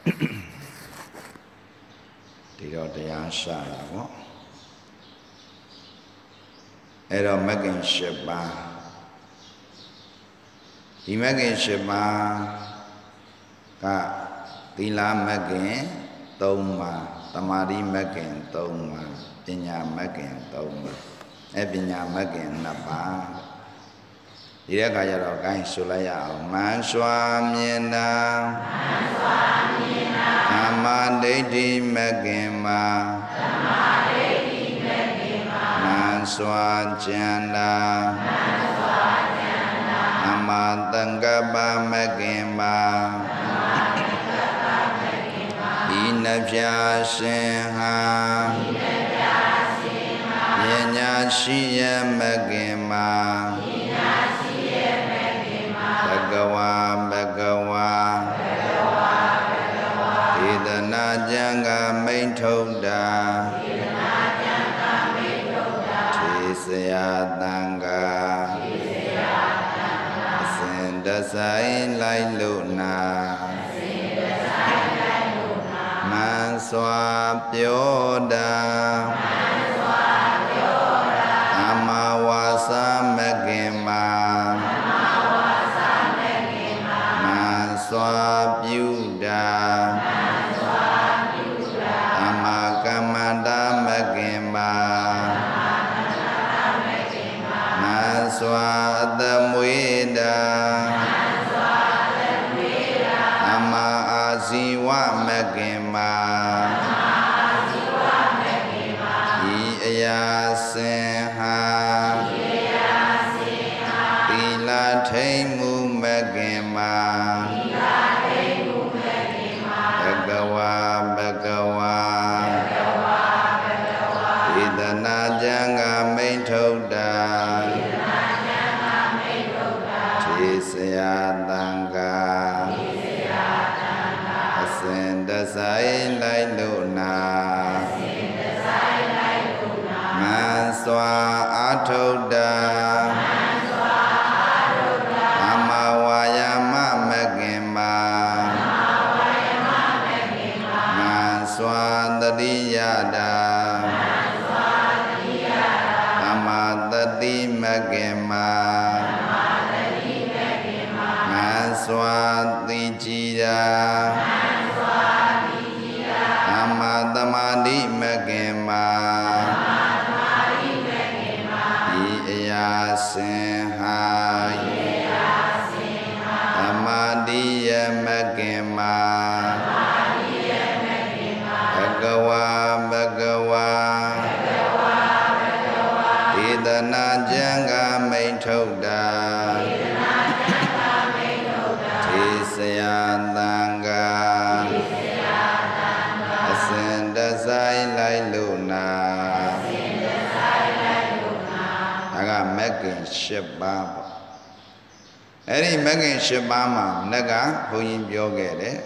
ဒီတော့တရားရှာတာပေါ့အဲ့တော့မဂ္ဂင်7ပါးဒီမဂ္ဂင်7ပါးကသီလမဂ္ဂင်3ပါးသမာဓိမဂ္ဂင်3ပါးပညာမဂ္ဂင်3ပါးအဲ့ပညာမဂ္ဂင်2ပါးဒီတဲ့အခါကျတော့ဂိုင်းဆိုလိုက်ရအောင်မန်စွာမြင်တာဓမ္မဒိဋ္ဌိမဂ္ဂင်မှာမန်စွာကျန်တာဓမ္မသင်္ကပ္ပမဂ္ဂင်မှာဒီနှပြရှင်ဟာပညာရှိရမဂ္ဂင်မှာဘဂဝါဘဂဝါဒေသနာကျမ်းကမိန့်ထုတ်တာထေစရာတန်ခါအစဉ်တဆိုင်လိုက်လို့နာမန်စွာပြောတာအမဝါစာမဂ္ဂင်မှာမန်စွာပြုတာအမကမ္မန္တမဂ္ဂင်မှာမန်စွာအသမွေတာအမအာဇီဝမဂ္ဂင်မှာဤအရာစင်ဟာသီလထိန်မှုမဂ္ဂင်မှာဘဂဝါဘဂဝါဒေသနာကျမ်းကမိန့်ထုတ်တာထေစရာတန်ခါအစဉ်တဆိုင်လိုက်လို့နာမန်စွာအာထုတ်တာအမဝါယာမမဂ္ဂင်မှာမန်စွာတတိယတာအမတတိမဂ္ဂင်မှာမန်စွာသိကြည်တာအမသမာဓိမဂ္ဂင်မှာဤအရာစင်ဟာသမာဓိယမဂ္ဂင်မှာဘဂဝါဘဂဝါဒေသနာကျမ်းကမိန့်ထုတ်တာထေစရာတန်ခါအစဉ်တဆိုင်လိုက်လို့နာဒါကမဂ္ဂင်7ပါးပေါ့အဲ့ဒီမဂ္ဂင်7ပါးမှာနတ်ကဘုန်းကြီးပြောခဲ့တယ်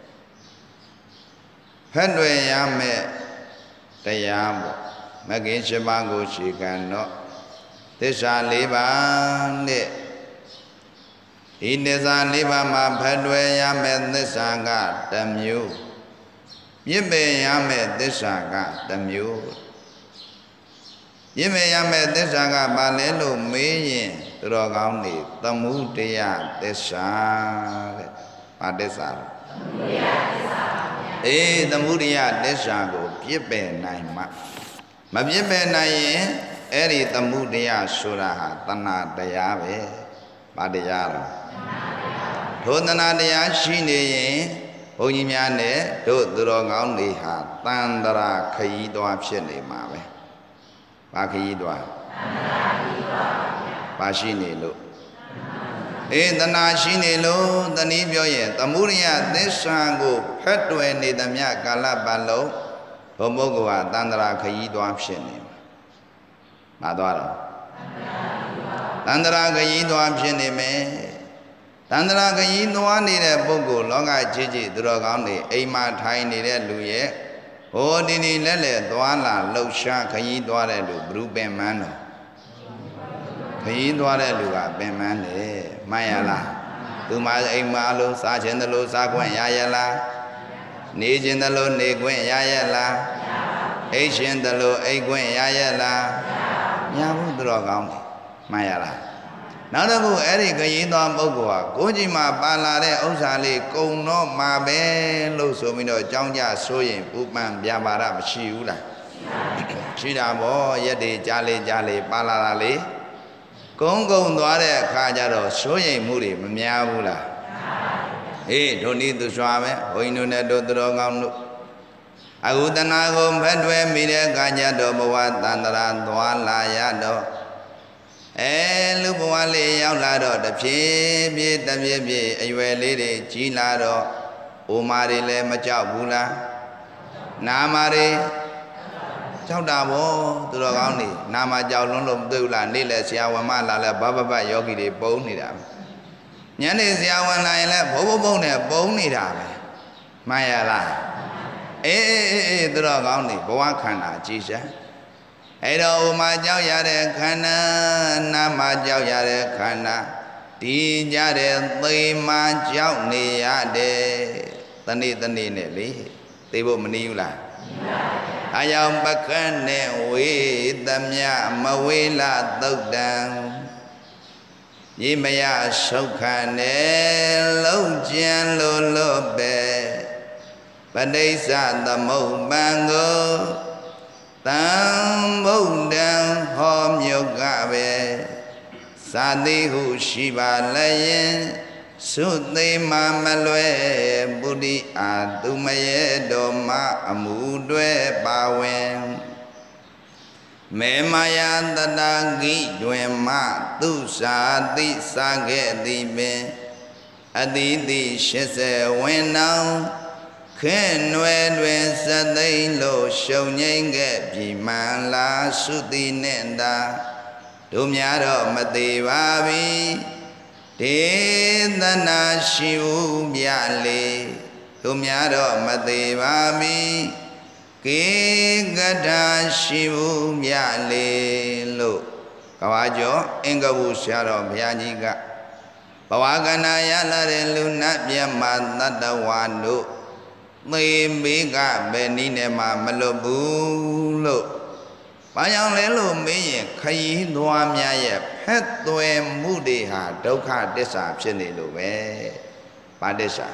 ဖက်တွယ်ရမယ်တရားပေါ့မဂ္ဂင်7ပါးကိုရှေခံတော့သစ္စာ4ပါးနဲ့ဒီသစ္စာ4ပါးမှာဖက်တွယ်ရမယ်သစ္စာကတစ်မျိုးမြစ်ပယ်ရမယ်သစ္စာကတစ်မျိုးမြစ်ပယ်ရမယ်သစ္စာကဘာလဲလို့မေးရင်သူတော်ကောင်းတွေသမုဒယသစ္စာတဲ့ဘာသစ္စာလဲသမုဒယသစ္စာပါဗျာအေးသမုဒယသစ္စာကိုပြစ်ပယ်နိုင်မှမပြစ်ပယ်နိုင်ရင်အဲ့ဒီသမုဒယဆိုတာဟာတဏှာတရားပဲဘာတရားလဲထိုတဏှာတရားရှိနေရင်ဘုန်းကြီးများနဲ့တို့သူတော်ကောင်းတွေဟာတန်တရာခရီးသွားဖြစ်နေမှာပဲဘာခရီးသွားတန်တရာခရီးသွားပါဗျာဘာရှိနေလို့အေးတဏှာရှိနေလို့တနည်းပြောရင်သမုဒယသစ္စာကိုဖက်တွယ်နေသမျှကာလပတ်လုံးဘုံပုဂ္ဂိုလ်ဟာတန်တရာခရီးသွားဖြစ်နေမှာမသွားတော့တန်တရာခရီးသွားဖြစ်နေမယ်တန်တရာခရီးသွားနေတဲ့ပုဂ္ဂိုလ်လောကကြီးကြီးသူတော်ကောင်းတွေအိမ်မှာထိုင်နေတဲ့လူရဲ့ဟိုဒီဒီလက်လက်သွားလာလှုပ်ရှားခရီးသွားတဲ့လူဘ누구ပင်မန်းတော့ခရီးသွားတဲ့လူကပင်မန်းတယ်မှန်ရလားသူမအိမ်မှာလို့စားခြင်းတလို့စားခွင့်ရရလားနေခြင်းတလို့နေခွင့်ရရဲ့လားအိတ်ရှင်တလို့အိတ်ခွင့်ရရဲ့လားမရဘူးသူတော်ကောင်းမှန်ရလားနောက်တစ်ခုအဲ့ဒီခရီးသွားပုဂ္ဂိုလ်ဟာကိုကြီးမှာပါလာတဲ့ဥစ္စာလေးကုံတော့မှာပဲလို့ဆိုပြီးတော့ကြောင်းကြဆိုရင်ပူပန်ပြပါရမရှိဘူးလားရှိတာပေါ့ရက်တွေကြားလေပါလာတာလေကုန်းသွားတဲ့အခါကျတော့ဆိုရင်မှုတွေမများဘူးလားအေးဒုနီသူစွာပဲဘုန်းကြီးတို့နဲ့တို့သူတော်ကောင်းတို့အခုတဏှာကိုဖက်တွယ်မိတဲ့အခါကျတော့ဘဝတန္တရာသွားလာရတော့လူဘဝလေးရောက်လာတော့တဖြည်းဖြည်းအရွယ်လေးတွေကြီးလာတော့အိုမာတွေလည်းမကြောက်ဘူးလားနာမာတွေကြောက်တာဗောသူတော်ကောင်းနေနာမကြောက်လွန်းလို့မသိဘူးလားနေ့လဲဆရာဝန်မလာလဲဘဘယောဂီတွေပုံနေတာညနေဆရာဝန်လာရင်လဲဘုံနဲ့ပုံနေတာပဲမှန်ရလားအေးသူတော်ကောင်းနေဘဝခန္ဓာကြည်ရှာအဲ့တော့ဥမာကြောက်ရတဲ့ခန္ဓာနာမကြောက်ရတဲ့ခန္ဓာဒီကြတဲ့သိမှကြောက်နေရတယ်တနေ့နဲ့လေသိဖို့မနည်းဘူးလားအယောင်ပကန်းနဲ့ဝေသမြမဝေလာသုတ်တံရေမယဆုခနဲ့လုံးကျန်လို့ပဲပဋိစ္စသမုပ္ပံကိုတံဗုဒ္ဓံဟောမြုပ်ကပဲသာတိဟုရှိပါလျင်သုသိမမလွဲပုရိအာသူမရဲ့တော်မအမှုတွေပါဝင်မေမယတတဂိတွင်မသူစာတိစာခဲ့သည်ပင်အတိတိ80ဝင်းနောင်ခဲနွယ်တွင်စသိမ့်လို့ရှုံငိမ့်ခဲ့ပြီမှန်လားသုတိနဲ့တာတို့များတော့မသေးပါပြီဒေသနာရှိဦးမြလေတို့များတော့မသေးပါပြီကေကထာရှိဦးမြလေလို့ကဘာကျော်အင်္ဂဝုဆရာတော်ဘုရားကြီးကဘဝကန္နာရလာတဲ့လူနာမြတ်မသတ္တဝါတို့သေမေကဘယ်နည်းနဲ့မှမလွတ်ဘူးလို့ဘာကြောင့်လဲလို့မေးရင်ခရီးသွားများရဲ့ဖက်သွယ်မှုတွေဟာဒုက္ခသစ္စာဖြစ်နေလို့ပဲဘာသစ္စာ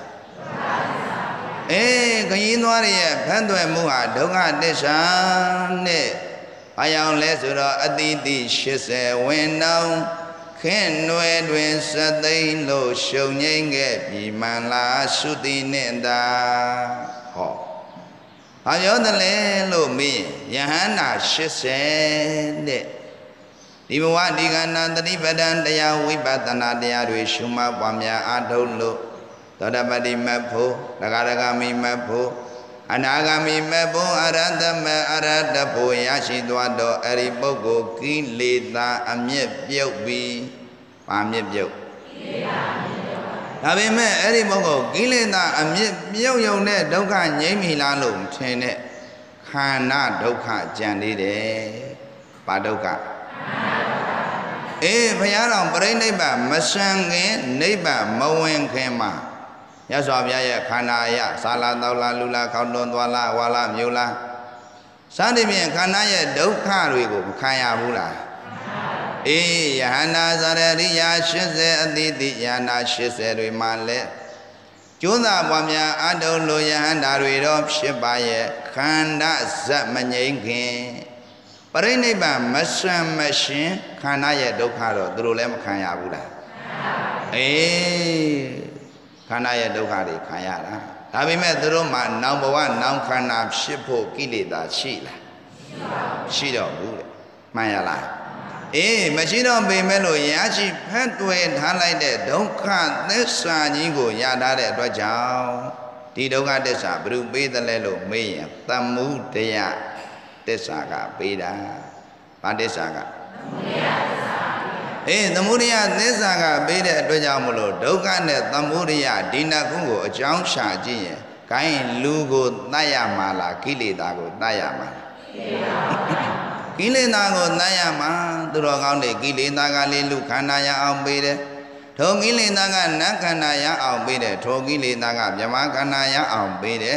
ခရီးသွားရဲ့ဖက်သွယ်မှုဟာဒုက္ခသစ္စာနဲ့ဘာကြောင့်လဲဆိုတော့အတိတိ80ဝင်းနောင်ခဲနွယ်တွင်စသိမ့်လို့ရှုံငိမ့်ခဲ့ပြီမှန်လားသုတိနဲ့တာဟောဘာပြောတယ်လဲလို့မေးရင်ယဟန္တာ80တဲ့ဒီဘဝဒီကဏတတိပဒံတရားဝိပဿနာတရားတွေရှုမှတ်ပွားများအားထုတ်လို့သောတပတိမတ်ဖို့တဂရဂမိမတ်ဖို့အနာဂမိမတ်ဖို့အရဟတမအရဟတဖို့ရရှိသွားတော့အဲ့ဒီပုဂ္ဂိုလ်ကိလေသာအမြင့်ပြုတ်ပြီးပါမြင့်ပြုတ်ဒါပေမဲ့အဲ့ဒီပုဂ္ဂိုလ်ကိလေသာအမြင့်ပြုတ်ရုံနဲ့ဒုက္ခငြိမ့်မိလားလို့ထင်တဲ့ခန္ဓာဒုက္ခကြံသေးတယ်ပါဒုက္ခဘုရားတော်ပြိဋိဘမဆံခင်နိဗ္ဗာန်မဝင်ခင်မှာရသော်ဘုရားရဲ့ခန္ဓာအရသာလာတောက်လာလူလာခေါတွန်းသွားလာဝါလာမြို့လာစသဖြင့်ခန္ဓာရဲ့ဒုက္ခတွေကိုမခံရဘူးလားယဟန္တာဇရရိယာ80အတိတိယဟန္တာ80တွေမှာလဲကျိုးသာပွားများအတုလိုယဟန္တာတွေတော့ဖြစ်ပါရဲ့ခန္ဓာဇတ်မငြိမ့်ခင်ပရိနိဗ္ဗာန်မဆံမရှင်ခန္ဓာရဲ့ဒုက္ခတော့သူတို့လည်းမခံရဘူးလားခန္ဓာရဲ့ဒုက္ခတွေခံရတာဒါပေမဲ့သူတို့မှာနောင်ဘဝနောင်ခန္ဓာဖြစ်ဖို့ကိလေသာရှိလားရှိတော့ဘူးတဲ့မှန်ရလားမရှိတော့ပေမဲ့လို့ရရှိဖက်သွယ်ထားလိုက်တဲ့ဒုက္ခသစ္စာကြီးကိုရထားတဲ့အတွက်ကြောင့်ဒီဒုက္ခသစ္စာဘယ်သူပေးတယ်လဲလို့မေးရင်သမုဒယသစ္စာကပေးတာဘာသစ္စာကသမုဒယသစ္စာကပေးတဲ့အတွက်ကြောင့်မလို့ဒုက္ခနဲ့သမုဒယဒီနှစ်ခုကိုအကြောင်းရှာကြည့်ရင်ခိုင်းလူကိုတတ်ရမှာလားကိလေသာကိုတတ်ရမှာလားကိလေသာကိုတတ်ရမှာသူတော်ကောင်းတွေကိလေသာကလေးလူခန္ဓာရအောင်ပေးတယ်ထိုကိလေသာကနတ်ခန္ဓာရအောင်ပေးတယ်ထိုကိလေသာကမြမခန္ဓာရအောင်ပေးတယ်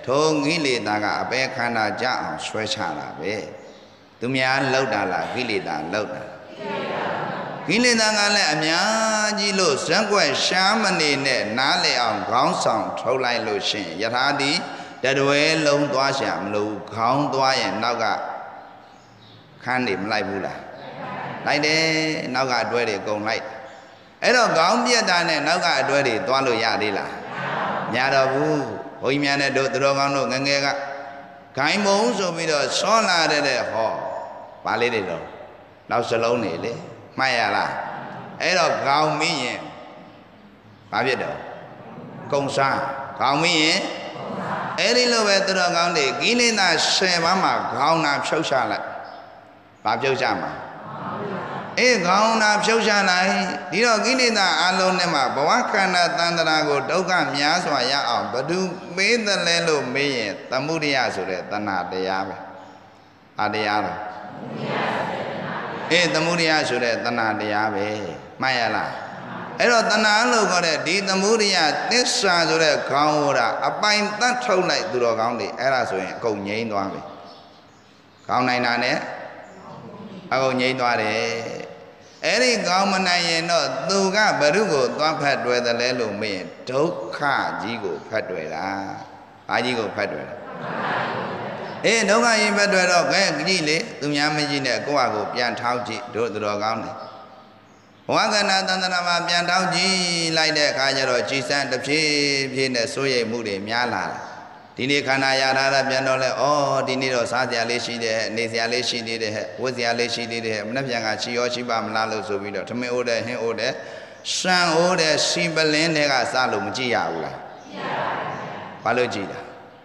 ထုံကိလေသာကအပေခန္ဓာကြအောင်ဆွဲချတာပဲသူများလောက်တာလားကိလေသာလောက်တာကိလေသာကလည်းအများကြီးလို့ဇက်ွက်ရှားမနေနဲ့နားလေအောင်ခေါင်းဆောင်ထုတ်လိုက်လို့ရှင်ယထာတိတတွဲလုံးသွားရှာမလို့ခေါင်းသွားရင်နောက်ကခန်းနေမလိုက်ဘူးလားလိုက်တယ်နောက်ကအတွဲတွေကုန်လိုက်အဲ့တော့ခေါင်းပြက်တာနဲ့နောက်ကအတွဲတွေသွားလို့ရသေးလားမရတော့ဘူးဘုန်းကြီးများနဲ့တို့သူတော်ကောင်းတို့ငငယ်ကဂိုင်းမုံဆိုပြီးတော့ဆောလာတဲ့ဟောပါလေးတွေတော့နောက်စလုံးနေလေမှတ်ရလားအဲ့တော့ခေါင်းမင်းရင်ဘာဖြစ်တော့ကုံစားခေါင်းမင်းရင်အဲ့ဒီလိုပဲသူတော်ကောင်းတွေကိလေသာ10ပါးမှာခေါင်းနာဖြုတ်ချလိုက်ဘာဖြုတ်ချမှာအေးခေါင်းနာဖြုတ်ချလိုက်ဒီတော့ကိလေသာအလုံးနဲ့မှာဘဝခန္ဓာတန်တရာကိုဒုက္ခများစွာရအောင်ဘသူပေးတယ်လဲလို့မေးရင်သမုဒိယဆိုတဲ့တဏှာတရားပဲအတရားတော့အေးသမုဒိယဆိုတဲ့တဏှာတရားပဲမှတ်ရလားအဲ့တော့တဏှာလို့ခေါ်တဲ့ဒီသမုဒိယသစ္စာဆိုတဲ့ခေါင်းဟောတာအပိုင်တတ်ထုတ်လိုက်သူတော်ကောင်းတွေအဲ့ဒါဆိုရင်အကုန်ငြိမ်းသွားပြီခေါင်းနိုင်တာနဲ့အကုန်ငြိမ်းသွားတယ်အဲ့ဒီခေါင်းမနိုင်ရင်တော့သူကဘုရုကိုသွားဖတ်တွေ့တယ်လဲလို့မေးရင်ဒုက္ခကြီးကိုဖတ်တွေ့တာဘာကြီးကိုဖတ်တွေ့တာအေးဒုက္ခကြီးဖတ်တွေ့တော့ခဲကြည့်လေသူများမကြည့်နဲ့ကိုယ့်ဟာကိုပြန်ထောက်ကြည့်တို့သူတော်ကောင်းတယ်ဘဝကဏ္ဍသန္တရာမှာပြန်ထောက်ကြည့်လိုက်တဲ့အခါကျတော့ကြည်စံတစ်ဖြည်းဖြည်းနဲ့စိုးရိမ်မှုတွေများလာတယ်ဒီနေ့ခန္ဓာရထားတာပြန်တော့လဲဩဒီနေ့တော့စားစရာလေးရှိတယ်နေစရာလေးရှိသေးတယ်ဟဲ့ဝတ်စရာလေးရှိသေးတယ်ဟဲ့မနှက်ပြန်ကချီရောရှိပါမလားလို့ဆိုပြီးတော့ထမင်းအိုးတယ်ဟင်းအိုးတယ်ရှမ်းအိုးတယ်စီပလင်းတွေကစလို့မကြည့်ရဘူးလားကြည့်ရပါဘူးဘာလို့ကြည့်တာ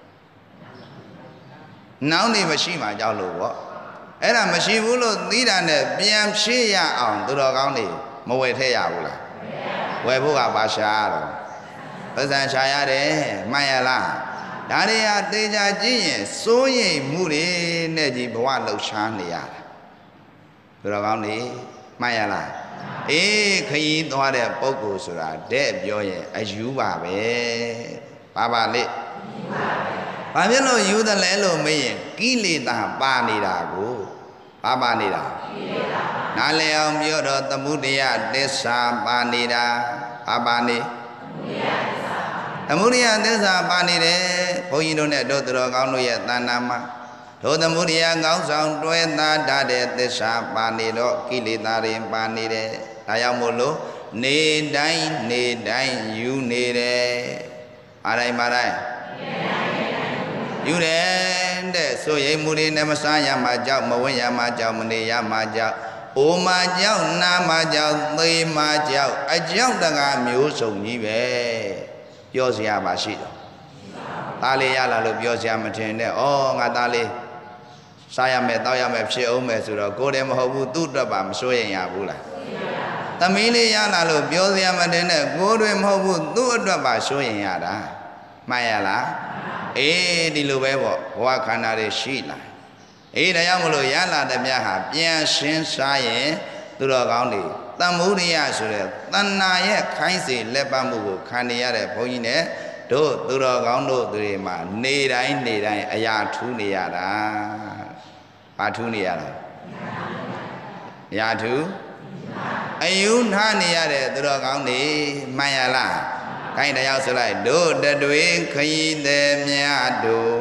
နောင်နေမရှိမှကြောက်လို့ပေါ့အဲ့ဒါမရှိဘူးလို့သိတာနဲ့ပြန်ဖြည့်ရအောင်သူတော်ကောင်းတွေမဝယ်ထည့်ရဘူးလားဝယ်ဖို့ကဘာရှာရတော့ပဇံရှာရတယ်မှန်ရလားဒါတွေဟာတေချာကြည့်ရင်စိုးရိမ်မှုတွေနဲ့ကြီးဘဝလှုပ်ရှားနေရတာသူတော်ကောင်းတွေမှန်ရလားအေးခရီးသွားတဲ့ပုဂ္ဂိုလ်ဆိုတာတဲ့ပြောရင်အယူပါပဲပါပါလေဘာဖြစ်လို့ယူတယ်လဲလို့မေးရင်ကိလေသာပါနေတာကိုဘာပါနေတာနားလည်အောင်ပြောတော့သမုဒယသစ္စာပါနေတာဘာပါနေသမုဒယသစ္စာပါနေတယ်ဘုန်းကြီးတို့နဲ့တို့သူတော်ကောင်းတို့ရဲ့တဏ္ဍာမှာတို့သမုဒယကောင်းဆောင်တွဲသားတတ်တဲ့သစ္စာပါနေတော့ကိလေသာတွေပါနေတယ်ဒါကြောင့်မို့လို့နေတိုင်းယူနေတယ်အားတိုင်းပါတိုင်းယူတယ်တဲ့ဆိုရင်မူတွေနဲ့မစားရမှာကြောက်မဝင့်ရမှာကြောက်မနေရမှာကြောက်အိုမှာကြောက်နာမှာကြောက်သေမှာကြောက်အကြောက်တကားမျိုးစုံကြီးပဲပြောစရာပါရှိတော့သားလေးရလာလို့ပြောစရာမထင်နဲ့ဩငါသားလေးစားရမယ်တောက်ရမယ်ဖြစ်အောင်မယ်ဆိုတော့ကိုယ်တည်းမဟုတ်ဘူးသူ့အတွက်ပါမစိုးရင်ရဘူးလားသမီးလေးရလာလို့ပြောစရာမထင်နဲ့ကိုယ်တွေမဟုတ်ဘူးသူ့အတွက်ပါစိုးရင်ရတာမှန်ရလားအေးဒီလိုပဲပေါ့ဘဝခန္ဓာတွေရှိလာအေးဒါကြောင့်မလို့ရလာတဲ့မြတ်ဟာပြန်ရှင်းစားရင်သူတော်ကောင်းတွေသမုဒိယဆိုတဲ့တဏှာရဲ့ခိုင်းစေလက်ပတ်မှုကိုခံနေရတဲ့ဘုန်းကြီးနဲ့တို့သူတော်ကောင်းတို့တွေမှာနေတိုင်းအရာထူးနေရတာဘာထူးနေရတာအရာထူးအယူနှားနေရတဲ့သူတော်ကောင်းတွေမှန်ရလားခိုင်းတရားဆိုလိုက်တို့တတွေခရီးသည်များတို့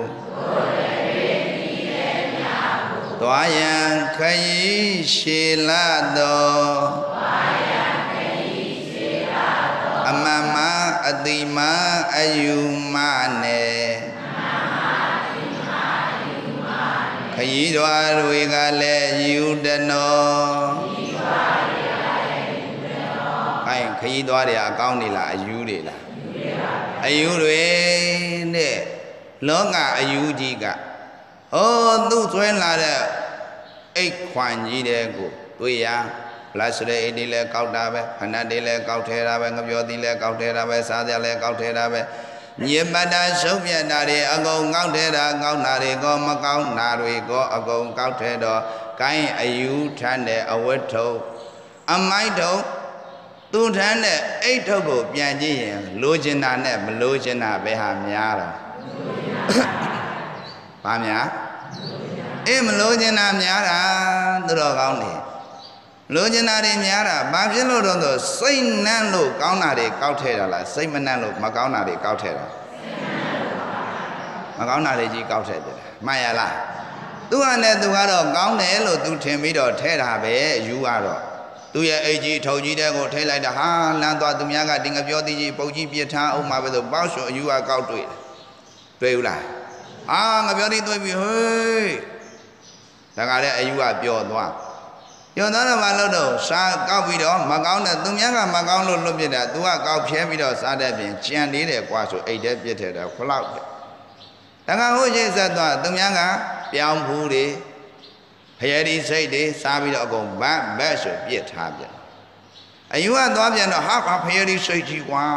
သွားရန်ခရီးရှည်လာတော်အမမအတိမအယူမနဲ့ခရီးတော်တွေကလည်းယူတနောခရီးသွားတွေအကောင်းနေလားအယူတွေလားအယူတွေနဲ့လောကအယူကြီးကသူ့ဆွဲလာတဲ့အိတ်ခွန်ကြီးတဲ့ကိုတွေ့ရပလတ်စတစ်အိတ်တွေလည်းကောက်တာပဲဖဏတ်တွေလည်းကောက်ထဲတာပဲငပြောသီးလည်းကောက်ထဲတာပဲစားကြလည်းကောက်ထဲတာပဲညစ်ပတ်တာရှုပ်ပြတ်တာတွေအကုန်ကောက်ထဲတာကောက်တာတွေကောမကောက်တာတွေကောအကုန်ကောက်ထဲတော့ကိုင်းအယူထမ်းတဲ့အဝတ်ထုပ်အမိုက်ထုပ်သူထမ်းတဲ့အိတ်ထုပ်ကိုပြန်ကြည့်ရင်လိုချင်တာနဲ့မလိုချင်တာပဲဟာများတော့ဘာများအေးမလို့ကျင်တာများတာသူတော်ကောင်းနေလို့ကျင်တာတွေများတာဘာဖြစ်လို့တော့ဆိုစိတ်နှံ့လို့ကောင်းတာတွေကောက်ထဲတာလားစိတ်မနှံ့လို့မကောင်းတာတွေကောက်ထဲတာမကောင်းတာတွေကြီးကောက်ထဲတယ်မှန်ရလားသူကလည်းသူကတော့ကောင်းတယ်လို့သူထင်ပြီးတော့ထဲတာပဲယူကတော့သူရဲ့အိတ်ကြီးထုံကြီးတဲ့ကိုထိလိုက်တာဟာလမ်းသွားသူများကတင်ငပြောသေးကြီးပုတ်ကြီးပြစ်ထားအောင်မှာပဲဆိုပေါ့ရှုံအယူကကောက်တွေ့ဘူးလားအာငပြောသေးတွေ့ပြီဟေးဒါကလည်းအယူကပျော်သွားတော့မလို့တော့စားကောက်ပြီးတော့မကောင်းတဲ့သူများကမကောင်းလို့လွတ်ပြစ်တာသူကကောက်ဖြဲပြီးတော့စားတဲ့ပြင်ကြံလေးတယ်ကွာဆိုအိတ်ထဲပြစ်ထဲတယ်ခလောက်တယ်ဒါကဟုတ်ရှိဆက်သွားသူများကပြောင်းဖူးတွေဖရဲဒီစိတ်တွေစားပြီးတော့အကုန်ဗတ်ဗတ်ဆိုပြစ်ထားပြန်အယူကသွားပြန်တော့ဟာဖရဲဒီစိတ်ကြီးကွာ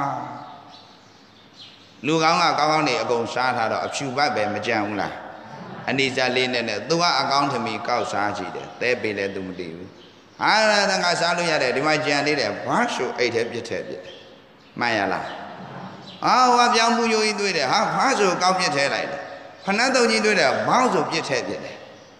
လူကောင်းကကောင်းကောင်းနေအကုန်စားထားတော့အဖြူဘတ်ပဲမကြံဘူးလားအနိစ္စလေးနဲ့သူကအကောင်းသမီးကောက်စားကြည့်တယ်တဲပေလဲသူမတည်ဘူးဟာဒါကစားလို့ရတယ်ဒီမှာကြံလေးတယ်ဘာဆိုအိတ်ထဲပြစ်ထဲပြစ်မှန်ရလားဟာဟောပြောင်းမှုယိုကြီးတွေ့တယ်ဟာဘာဆိုကောက်ပြစ်ထဲလိုက်တယ်ဖဏတ်တုံကြီးတွေ့တယ်ဘောင်းဆိုပြစ်ထဲပြစ်တယ်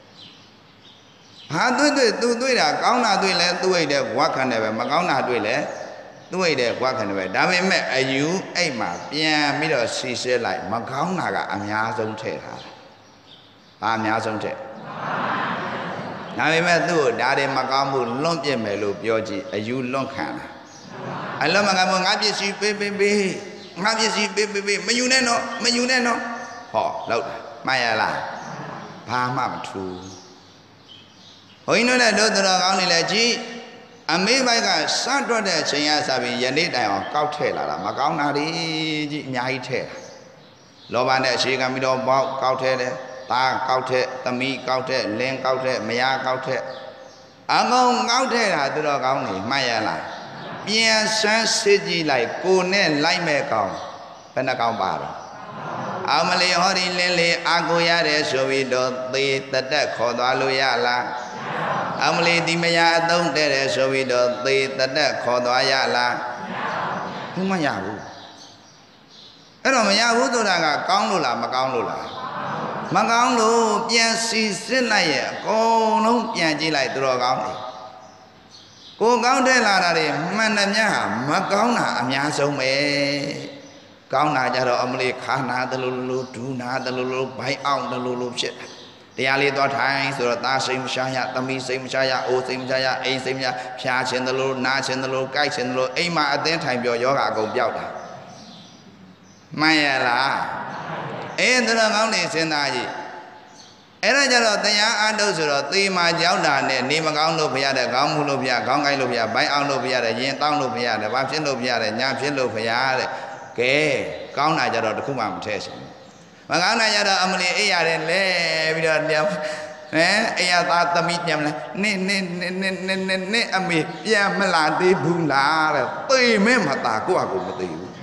ဟာတွေ့သူတွေ့တာကောင်းတာတွေ့လဲသူ့အိတ်ထဲဝါခံတယ်ပဲမကောင်းတာတွေ့လဲသူ့အိတ်ထဲဝါခံတယ်ပဲဒါပေမဲ့အယူအိတ်မှာပြန်ပြီးတော့စီဆဲလိုက်မကောင်းတာကအများဆုံးထည့်ထားတာဘာအများဆုံးထည့်ဒါပေမဲ့သူ့ကိုဒါတွေမကောင်းမှုလွန့်ပြစ်မယ်လို့ပြောကြည့်အယူလွန့်ခံတာအလုံးမကမငါပစ္စည်းပေးငါပစ္စည်းပေးမယူနဲ့နော်မယူနဲ့နော်ဟောလောက်တာမှန်ရလားဘာမှမထူးဘုန်းကြီးတို့လည်းတို့တော်ကောင်းနေလဲကြည်အမေဘိုက်ကစတွက်တဲ့အချိန်ရစပြီးယနေ့တိုင်အောင်ကောက်ထဲလာတာမကောင်းတာတွေကြီးအများကြီးထဲတာလောဘနဲ့အခြေခံပြီးတော့ပေါက်ကောက်ထဲတယ်သားကောက်ထဲသမီးကောက်ထဲလင်းကောက်ထဲမယားကောက်ထဲအကုန်ကောက်ထဲတာသူတော်ကောင်းနေမှတ်ရလားပြန်ဆန်းစစ်ကြည့်လိုက်ကိုနဲ့လိုက်မဲ့ကောင်းဘယ်နှကောင်းပါတော့အမလီဟောဒီလင်းလေးအာကိုရတယ်ဆိုပြီးတော့သေတတက်ခေါ်သွားလို့ရလားအမလီဒီမယာအသုံးတဲ့တယ်ဆိုပြီးတော့သေတတက်ခေါ်သွားရလားဘူးမရဘူးအဲ့တော့မရဘူးဆိုတာကကောင်းလို့လားမကောင်းလို့လားမကောင်းလို့ပြန်စီစစ်လိုက်ရဲ့အကုန်လုံးပြန်ကြည့်လိုက်သူတော်ကောင်းတယ်ကိုကောင်းတဲ့လာတာတွေမှန်တယ်များဟာမကောင်းတာအများဆုံးပဲကောင်းတာကြတော့အမလေးခါနာတလူလူဒူနာတလူလူဘိုင်းအောင်တလူလူဖြစ်တာတရားလေးသွားထိုင်ဆိုတော့သားစိတ်မရှာရသမီးစိတ်မရှာရအိုးစိတ်မရှာရအိမ်စိတ်မရှာဖြာခြင်းတလူနာခြင်းတလူကြိုက်ခြင်းတလူအိမ်မှာအသင်းထိုင်ပြောယောဂအကုန်ပြောက်တာမှန်ရလားသူတော်ကောင်းနေစဉ်းစားကြည့်အဲ့ဒါကြတော့တရားအားထုတ်ဆိုတော့သေမာကြောက်တာနဲ့နေမကောင်းလို့ဖရတဲ့ခေါင်းမှုလို့ဖရခေါင်းကိုက်လို့ဖရဘိုင်းအောင်လို့ဖရတဲ့ရင်တောင်းလို့ဖရတဲ့ဘာဖြစ်လို့ဖရတဲ့ညာဖြစ်လို့ဖရတဲ့ကဲကောင်းတာကြတော့တခုမှမထဲရှင်မကောင်းတာကြတော့အမလီအိပ်ရတယ်လဲပြီးတော့အိယာသားသမီးပြန်မလားနင့်အမေပြန်မလာသေးဘူးလားတဲ့သေမဲမသားကိုယ့်အကူမသိဘူး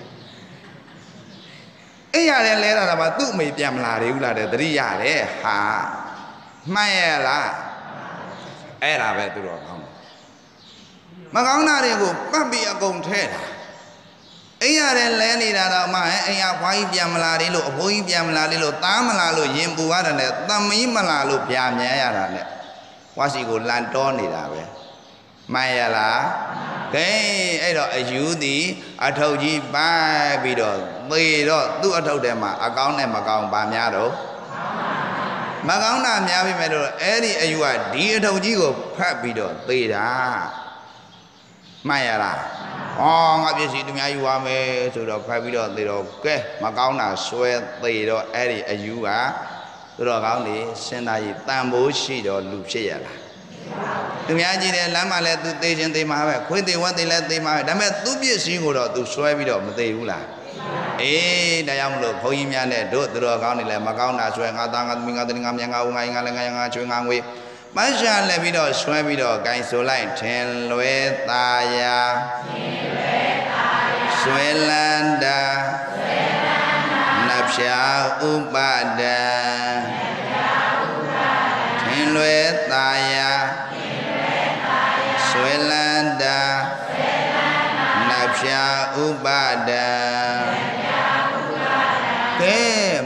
အိရတယ်လဲတာကသူ့အမေပြန်မလာသေးဘူးလားတဲ့တတိရတယ်ဟာမှန်ရလားအဲ့ဒါပဲသူတော်ကောင်းမကောင်းတာတွေကိုပတ်ပြီးအကုန်ထဲတာအိရတယ်လဲနေတာတော့မှအိယာဖွားကြီးပြန်မလာသေးလို့အဖိုးကြီးပြန်မလာသေးလို့သားမလာလို့ရင်ပူရတာနဲ့သမီးမလာလို့ဗျာမြဲရတာနဲ့ဝါစီကိုလန်တောနေတာပဲမှန်ရလားကဲအဲ့တော့အယူသည်အထုပ်ကြီးပိုင်းပြီးတော့သေတော့သူ့အထုပ်ထဲမှာအကောင်းနဲ့မကောင်းပါများတော့မကောင်းတာများပြီမဲ့တော့အဲ့ဒီအယူကဒီအထုပ်ကြီးကိုဖတ်ပြီးတော့သေတာမှန်ရလားဟောငါပစ္စည်းသူများယူရမယ်ဆိုတော့ဖတ်ပြီးတော့သေတော့ကဲမကောင်းတာဆွဲသေတော့အဲ့ဒီအယူကသူတော်ကောင်းနေစဉ်းစားကြည့်တန်ဖိုးရှိတော့လူဖြစ်ရလားသူများကြည့်တယ်လမ်းမှာလဲသူသေးချင်းသေးမှာပဲခွေးသေးဝက်သေးလဲသေးမှာပဲဒါပေမဲ့သူ့ပစ္စည်းကိုတော့သူဆွဲပြီးတော့မသေးဘူးလားအေးဒါကြောင့်မလို့ဘုန်းကြီးများနဲ့တို့သူတော်ကောင်းနေလဲမကောင်းတာဆွဲငါသားငါသမီးငါတနင်္ဂနွေငါဦးငါငါလည်းငါချွေငါငွေပန်းရှာလဲပြီးတော့ဆွဲပြီးတော့ဂိုင်းဆိုလိုက်ထင်လွဲသားယာဆွဲလန်းတာနတ်ဖြာဥပဒံထင်လွဲသားယာဆွဲလန်းတာနတ်ဖြာဥပဒံကဲမ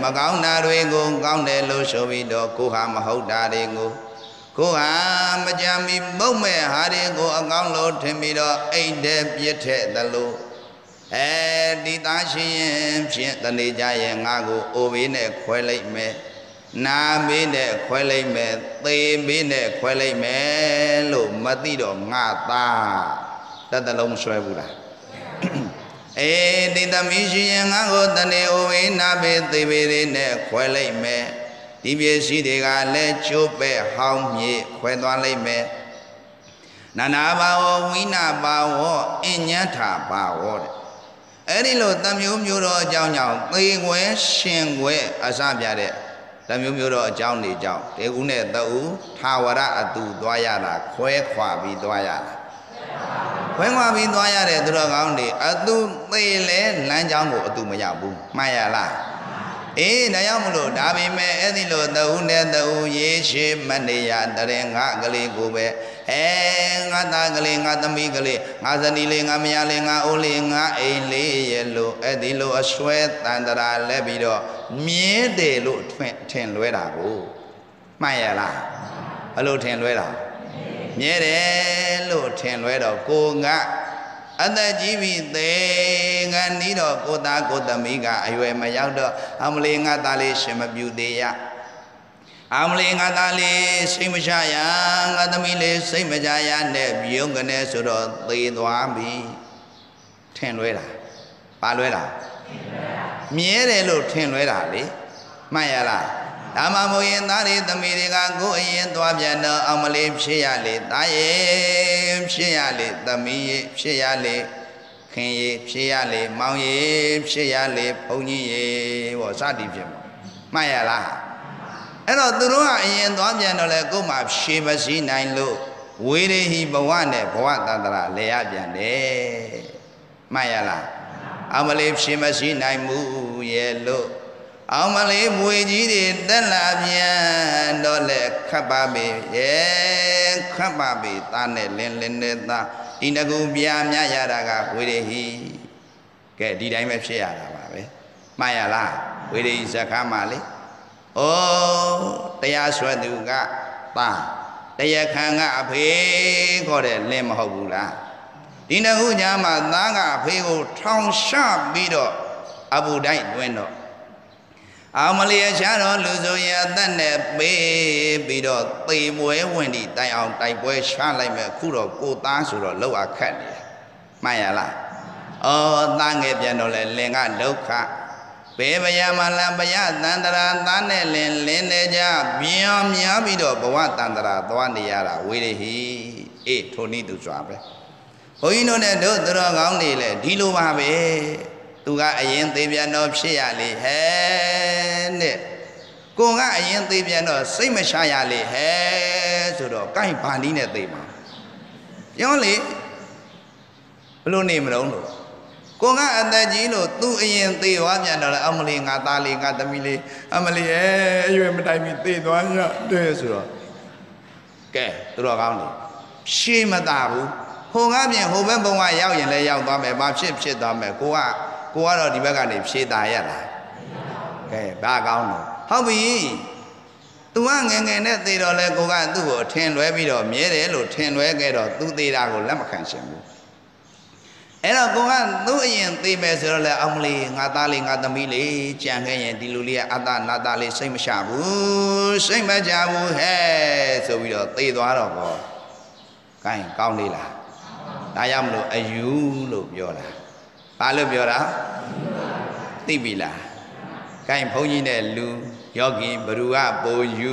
မကောင်းတာတွေကိုကောင်းတယ်လို့ဆိုပြီးတော့ကိုဟာမဟုတ်တာတွေကိုကိုဟာမကြမ်းမီမုတ်မဲ့ဟာတွေကိုအကောင်းလို့ထင်ပြီးတော့အိတ်တဲ့ပြစ်တဲ့သလိုဒီသားရှင်ရင်ဖြင့်တနေ့ကြရင်ငါကိုအိုဘေးနဲ့ခွဲလိုက်မယ်နာဘေးနဲ့ခွဲလိုက်မယ်သေဘေးနဲ့ခွဲလိုက်မယ်လို့မသိတော့ငါသားတသက်လုံးဆွဲဘူးလားဒီသမီးရှင်ရင်ငါကိုတနေ့အိုဘေးနာဘေးသေဘေးတွေနဲ့ခွဲလိုက်မယ်ဒီပစ္စည်းတွေကလည်းကျိုးပဲ့ဟောင်းမြေခွဲသွားလိုက်မယ်နာနာဘာဝဝိနာဘာဝအညံထာဘာဝတဲ့အဲ့ဒီလိုတမျိုးမျိုးတော့အကြောင်းကြောင့်သေခွဲရှင်ခွဲအစပြတဲ့တမျိုးမျိုးတော့အကြောင်းတွေကြောင့်တေဦးနဲ့တဦးထာဝရအတူသွားရတာခွဲခွာပြီးသွားရတာခွဲခွာပြီးသွားရတဲ့သူတော်ကောင်းတွေအတူသေလဲလမ်းကြောင်းကိုအတူမရောက်ဘူးမှန်ရလားဒါကြောင့်မလို့ဒါပေမဲ့အဲ့ဒီလိုတဦးနဲ့တဦးရေရှိမနေရတရင်ငါကလေးကိုပဲငါသားကလေးငါသမီးကလေးငါဇနီးလေးငါမယားလေးငါအိုးလေးငါအိမ်လေးရဲ့လို့အဲ့ဒီလိုအစွဲတန်တရာလဲပြီးတော့မြဲတယ်လို့ထင်လွဲတာကိုမှန်ရလားဘလို့ထင်လွဲတာမြဲတယ်လို့ထင်လွဲတော့ကိုကအသက်ကြီးပြီသေးငါနီးတော့ကိုသားကိုသမီးကအရွယ်မရောက်တော့အမလေးငါသားလေးရှင်မပြူသေးရအမလေးငါသားလေးစိတ်မချရငါသမီးလေးစိတ်မချရနဲ့ပြုံးကနေဆိုတော့သေသွားပြီထင်လွဲတာပါလွဲတာမြဲတယ်လို့ထင်လွဲတာလေမှန်ရလားဒါမှမဟုတ်ရင်သားတွေသမီးတွေကကိုယ်အရင်သွားပြန်တော့အမလေးဖြစ်ရလေသားရဲ့ဖြစ်ရလေသမီးရဲ့ဖြစ်ရလေခင်ရဲ့ဖြစ်ရလေမောင်ရဲ့ဖြစ်ရလေဘုန်းကြီးရဲ့ပေါ့စသည်ဖြင့်မှန်ရလားအဲ့တော့သူတို့ကအရင်သွားပြန်တော့လေကိုယ်မှဖြေမစည်းနိုင်လို့ဝေရဟိဘဝနဲ့ဘဝတန္တရာလဲရပြန်တယ်မှန်ရလားအမလေးဖြေမစည်းနိုင်မှုရဲ့လို့အောင်မလေးမွေကြီးတွေတက်လာပြန်တော့လေခပ်ပါပေခပ်ပါပေသားနဲ့လင်းလင်းနဲ့သားဒီငကူပြာမြရတာကဝေရဟိကဲဒီတိုင်းပဲဖြစ်ရတာပါပဲမှန်ရလားဝေရဟိဇခါမှာလေဩတရားဆွဲသူကသားတရားခံကအဖေခေါ်တဲ့လင်းမဟုတ်ဘူးလားဒီငကူညာမှာသားကအဖေကိုထောင်ရှပြီးတော့အဘူတိုင်းတွင်တော့အောင်မလေးရရှာတော့လူဆိုရင်အသက်နဲ့ပေးပြီးတော့သေပွဲဝင်ဒီတိုင်အောင်တိုက်ပွဲရှာလိုက်မယ်အခုတော့ကိုသားဆိုတော့လောက်အခက်နေမှန်ရလားသားငယ်ပြန်တော့လေလင်ကဒုက္ခဘေးဗျာမလဘယသန္တရာသားနဲ့လင်းနေကြပြောင်းများပြီးတော့ဘဝတန္တရာသွားနေရတာဝေရဟိထိုနည်းသူစွာပဲဘုန်းကြီးတို့နဲ့တို့သူတော်ကောင်းတွေလည်းဒီလိုပါပဲသူကအရင်သေးပြန်တော့ဖြစ်ရလေဟဲ့နဲ့ကိုကအရင်သေးပြန်တော့စိတ်မချရလေဟဲ့ဆိုတော့ကိုင်းဘာနည်းနဲ့သေးမှာပြောလေဘလို့နေမလို့ကိုကအသက်ကြီးလို့သူအရင်သေးသွားပြန်တော့အမလေးငါသားလေးငါသမီးလေးအမလေးအရွယ်မတိုင်မီသေးသွားရတဲ့ဆိုတော့ကဲသူတော်ကောင်းတယ်ရှေးမသာဘူးဟိုကပြင်ဟိုဘက်ဘုံကရောက်ရင်လည်းရောက်သွားမယ်ဘာဖြစ်သွားမယ်ကိုကတော့ဒီဘက်ကနေဖြေတာရတာကဲဘာကောင်းတော့ဟုတ်ပြီသူကငယ်ငယ်နဲ့သေတော့လဲကိုကသူ့ကိုထင်လွဲပြီးတော့မြဲတယ်လို့ထင်လွဲခဲ့တော့သူသေတာကိုလက်မခံရှင်ဘူးအဲ့တော့ကိုကသူ့အရင်သေမယ်ဆိုတော့လဲအောင်မလေးငါသားလေးငါသမီးလေးကြံခဲ့ရင်ဒီလူလေးကအတ္တနာတလေးစိတ်မချဘူးစိတ်မချဘူးဟဲ့ဆိုပြီးတော့သေသွားတော့ကောကောင်းလေးလားဒါကြောင့်မလို့အယူလို့ပြောတာဘာလို့ပြောတာသိပြီလားကိုင်းဘုန်းကြီးနဲ့လူယောဂီဘ누구ကပိုယူ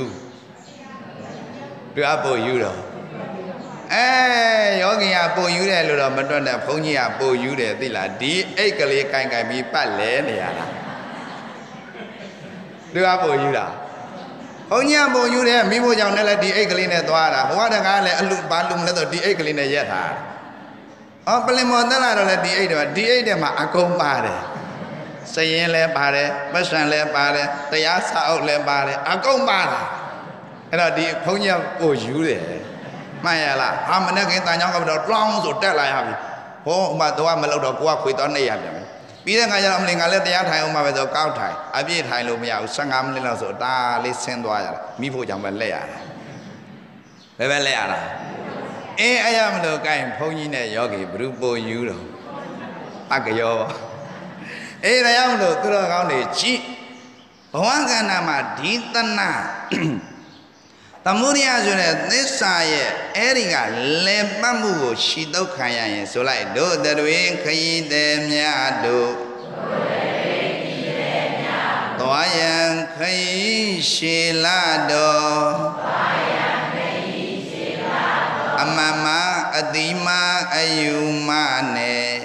သူကပိုယူတော့ယောဂီကပိုယူတယ်လို့တော့မတွက်နဲ့ဘုန်းကြီးကပိုယူတယ်သိလားဒီအိတ်ကလေးကိုင်းပြီးပတ်လဲနေရတာသူကပိုယူတာဘုန်းကြီးကပိုယူတယ်မိဖို့ကြောင့်လည်းဒီအိတ်ကလေးနဲ့သွားတာဟိုကတကားလည်းအလူဘာလူမလဲဆိုဒီအိတ်ကလေးနဲ့ရက်ထားပလင်မော်တက်လာတော့လေဒီအိတ်ထဲမှာအကုန်ပါတယ်စရင်လည်းပါတယ်မဆန်လည်းပါတယ်တရားစာအုပ်လည်းပါတယ်အကုန်ပါတယ်အဲ့တော့ဒီဘုန်းကြီးကကိုယူတယ်မှန်ရလားမနေ့ကတန်ကြောင်းကတော့တောင်းဆိုတက်လာရပြီဟိုမှတော့မလောက်တော့ကိုကခွေတော့နေရပြန်မယ်ပြီးတဲ့ခါကျတော့အမလင်ကလည်းတရားထိုင်အောင်မှာပဲဆိုကောက်ထိုင်အပြည့်ထိုင်လို့မရဘူး15မိနစ်လောက်ဆိုဒါလေးဆင်းသွားရတာမိဖို့ကြောင့်ပဲလက်ရတာပဲလက်ရတာအဲ့ရမလို့ကိုင်ဘုန်းကြီးနဲ့ယောဂီဘ누구ပိုယူတော့အကရောတရားမလို့သူတော်ကောင်းတွေကြည့်ဘဝကန္နာမှာဒီတနာသမုဒိယဆိုတဲ့သစ္စာရဲ့အဲ့ဒီကလေပတ်မှုကိုရှီတုတ်ခံရရင်ဆိုလိုက်တို့တွေခရီးသည်များတို့သွားရန်ခရီးရှည်လာတော်အမမအတိမအယူမနဲ့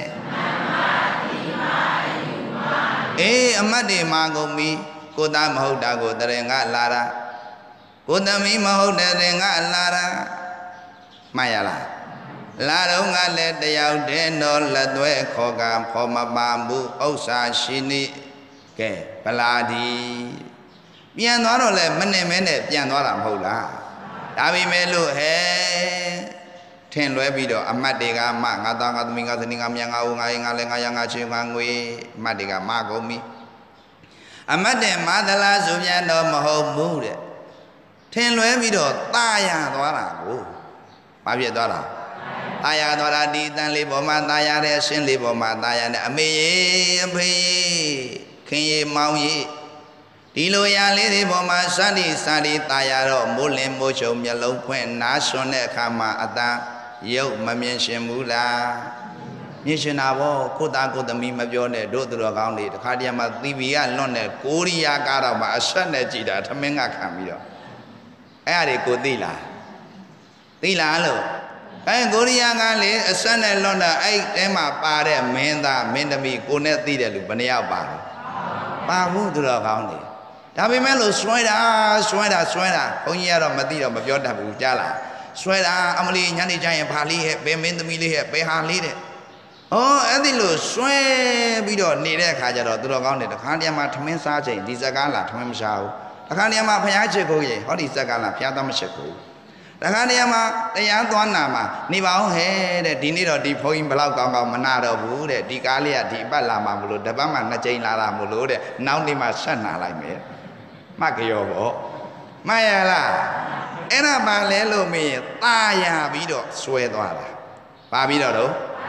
အေးအမတ်တွေမှာကုန်ပြီကိုသားမဟုတ်တာကိုတရင်ကလာတာကိုသမီးမဟုတ်တဲ့ရင်ကလာတာမှတ်ရလားလာတော့ကလည်းတယောက်တည်းတော့လက်သွဲခေါ်ကဖော်မပါဘူးဥစ္စာရှိနေကဲဗလာဒီပြန်သွားတော့လဲမနဲ့မဲနဲ့ပြန်သွားတာမဟုတ်လားဒါပေမဲ့လို့ဟဲ့ထင်လွဲပြီးတော့အမတ်တွေကမငါသားငါသမီးငါဇနီးငါမြတ်ငါဦးငါရင်ငါလည်းငါရငါချင်းငါငွေအမတ်တွေကမကုန်ပြီအမတ်တဲ့မသလားဆိုပြန်တော့မဟုတ်ဘူးတဲ့ထင်လွဲပြီးတော့ตาရသွားတာကိုဘာဖြစ်သွားတာตาရသွားတာဒီတန်လေးပေါ်မှာตาရတဲ့အရှင်းလေးပေါ်မှာตาရတဲ့အမေရေအဖေခင်ရေမောင်ရေဒီလိုရလေးတွေပေါ်မှာစသည်စသည်ตาရတော့မိုးလင်းမိုးချုံမျက်လုံးဖွင့်နားဆွတဲ့အခါမှာအတန်ရုပ်မမြင်ရှင်ဘူးလားမြင်ရှင်တာဗောကိုသားကိုသမီးမပြောနဲ့တို့သူတော်ကောင်းတွေတခါတည်းမှာသီပီကလွတ်နဲ့ကိုရီးယားကားတော့မှအဆက်နဲ့ကြည်တာထမင်းကခံပြီးတော့အဲ့ဒါတွေကိုသိလားလို့ကိုရီးယားကလေအဆက်နဲ့လွတ်တာအဲ့တဲမှာပါတဲ့မင်းသားမင်းသမီးကိုနဲ့သိတဲ့လူဘယ်နှယောက်ပါလဲပါဘူးသူတော်ကောင်းတွေဒါပေမဲ့လို့ဆွဲတာဘုန်းကြီးကတော့မသိတော့မပြောတတ်ဘူးကြားလားဆွဲတာအမလီညနေကျရင်ဘာလေးဟဲ့ဘယ်မင်းသမီးလေးဟဲ့ဘယ်ဟာလေးတဲ့အဲ့ဒီလိုဆွဲပြီးတော့နေတဲ့အခါကျတော့သူတော်ကောင်းတွေတခါတည်းမှာထမင်းစားချိန်ဒီစကားလားထမင်းမစားဘူးတခါတည်းမှာဖျားချစ်ကိုရေဟောဒီစကားလားဖျားသားမချစ်ကိုတခါတည်းမှာတရားသွားနာမှာနေပါအောင်ဟဲ့တဲ့ဒီနေ့တော့ဒီဘုန်းကြီးဘလောက်ကောင်းကောင်းမနာတော့ဘူးတဲ့ဒီကားလေးကဒီပတ်လာမှာမလို့တပတ်မှ2ကြိမ်လာတာမလို့တဲ့နောက်နေ့မှဆက်နာလိုက်မယ်မှတ်ကြောပေါ့မှတ်ရလားအဲ့ဒါမှလဲလို့မင်းตาရပြီးတော့ဆွဲသွားတာပါပြီးတော့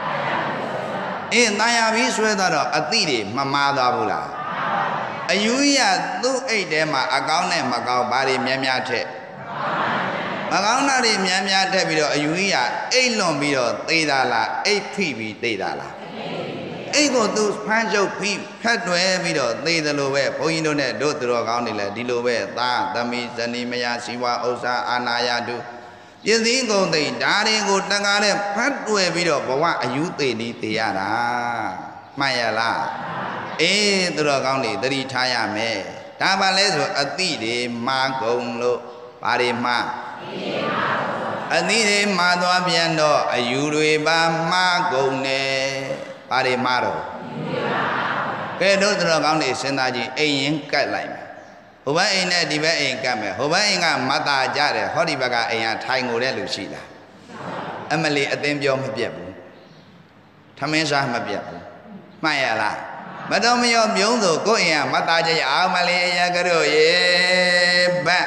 ตาရပြီးဆွဲသွားတော့အတိတွေမမာသွားဘူးလားအယူရသူ့အိတ်ထဲမှာအကောင်းနဲ့မကောင်းဘာတွေများထက်မကောင်းတာတွေများထက်ပြီးတော့အယူရအိတ်လွန်ပြီးတော့သေတာလားအိတ်ဖိပြီးသေတာလားအိတ်ကိုသူဖမ်းချုပ်ဖိဖက်တွဲပြီးတော့သေတယ်လို့ပဲဘုန်းကြီးတို့နဲ့တို့သူတော်ကောင်းတွေလည်းဒီလိုပဲသားသမီးဇနီးမယားစီဝါဥစ္စာအာနာယတုပြည့်စည်ကုန်သိဒါတွေကိုတန်ခါနဲ့ဖတ်တွေ့ပြီးတော့ဘဝအယူသေးနေသေးရတာမှန်ရလားအေးသူတော်ကောင်းတွေသတိထားရမယ်ဒါပါလဲဆိုအတိတွေမာကုန်လို့ဘာတွေမှာအတိတွေမာသွားပြန်တော့အယူတွေပါမာကုန်တယ်ဘာတွေမှာတော့ကဲတို့သူတော်ကောင်းတွေစဉ်းစားကြည့်အိမ်ရင်ကတ်လိုက်မယ်ဟိုဘက်အိမ်နဲ့ဒီဘက်အိမ်ကတ်မယ်ဟိုဘက်အိမ်ကမတာကြတယ်ဟောဒီဘက်ကအိမ်ကထိုင်ငိုတဲ့လူရှိလားအမလီအသင်းပြောမပြတ်ဘူးထမင်းစားမပြတ်ဘူးမှန်ရလားမတော်မရောမြုံဆိုကိုယ့်အိမ်ကမတာကြရအောင်မလီရကတို့ရေဘတ်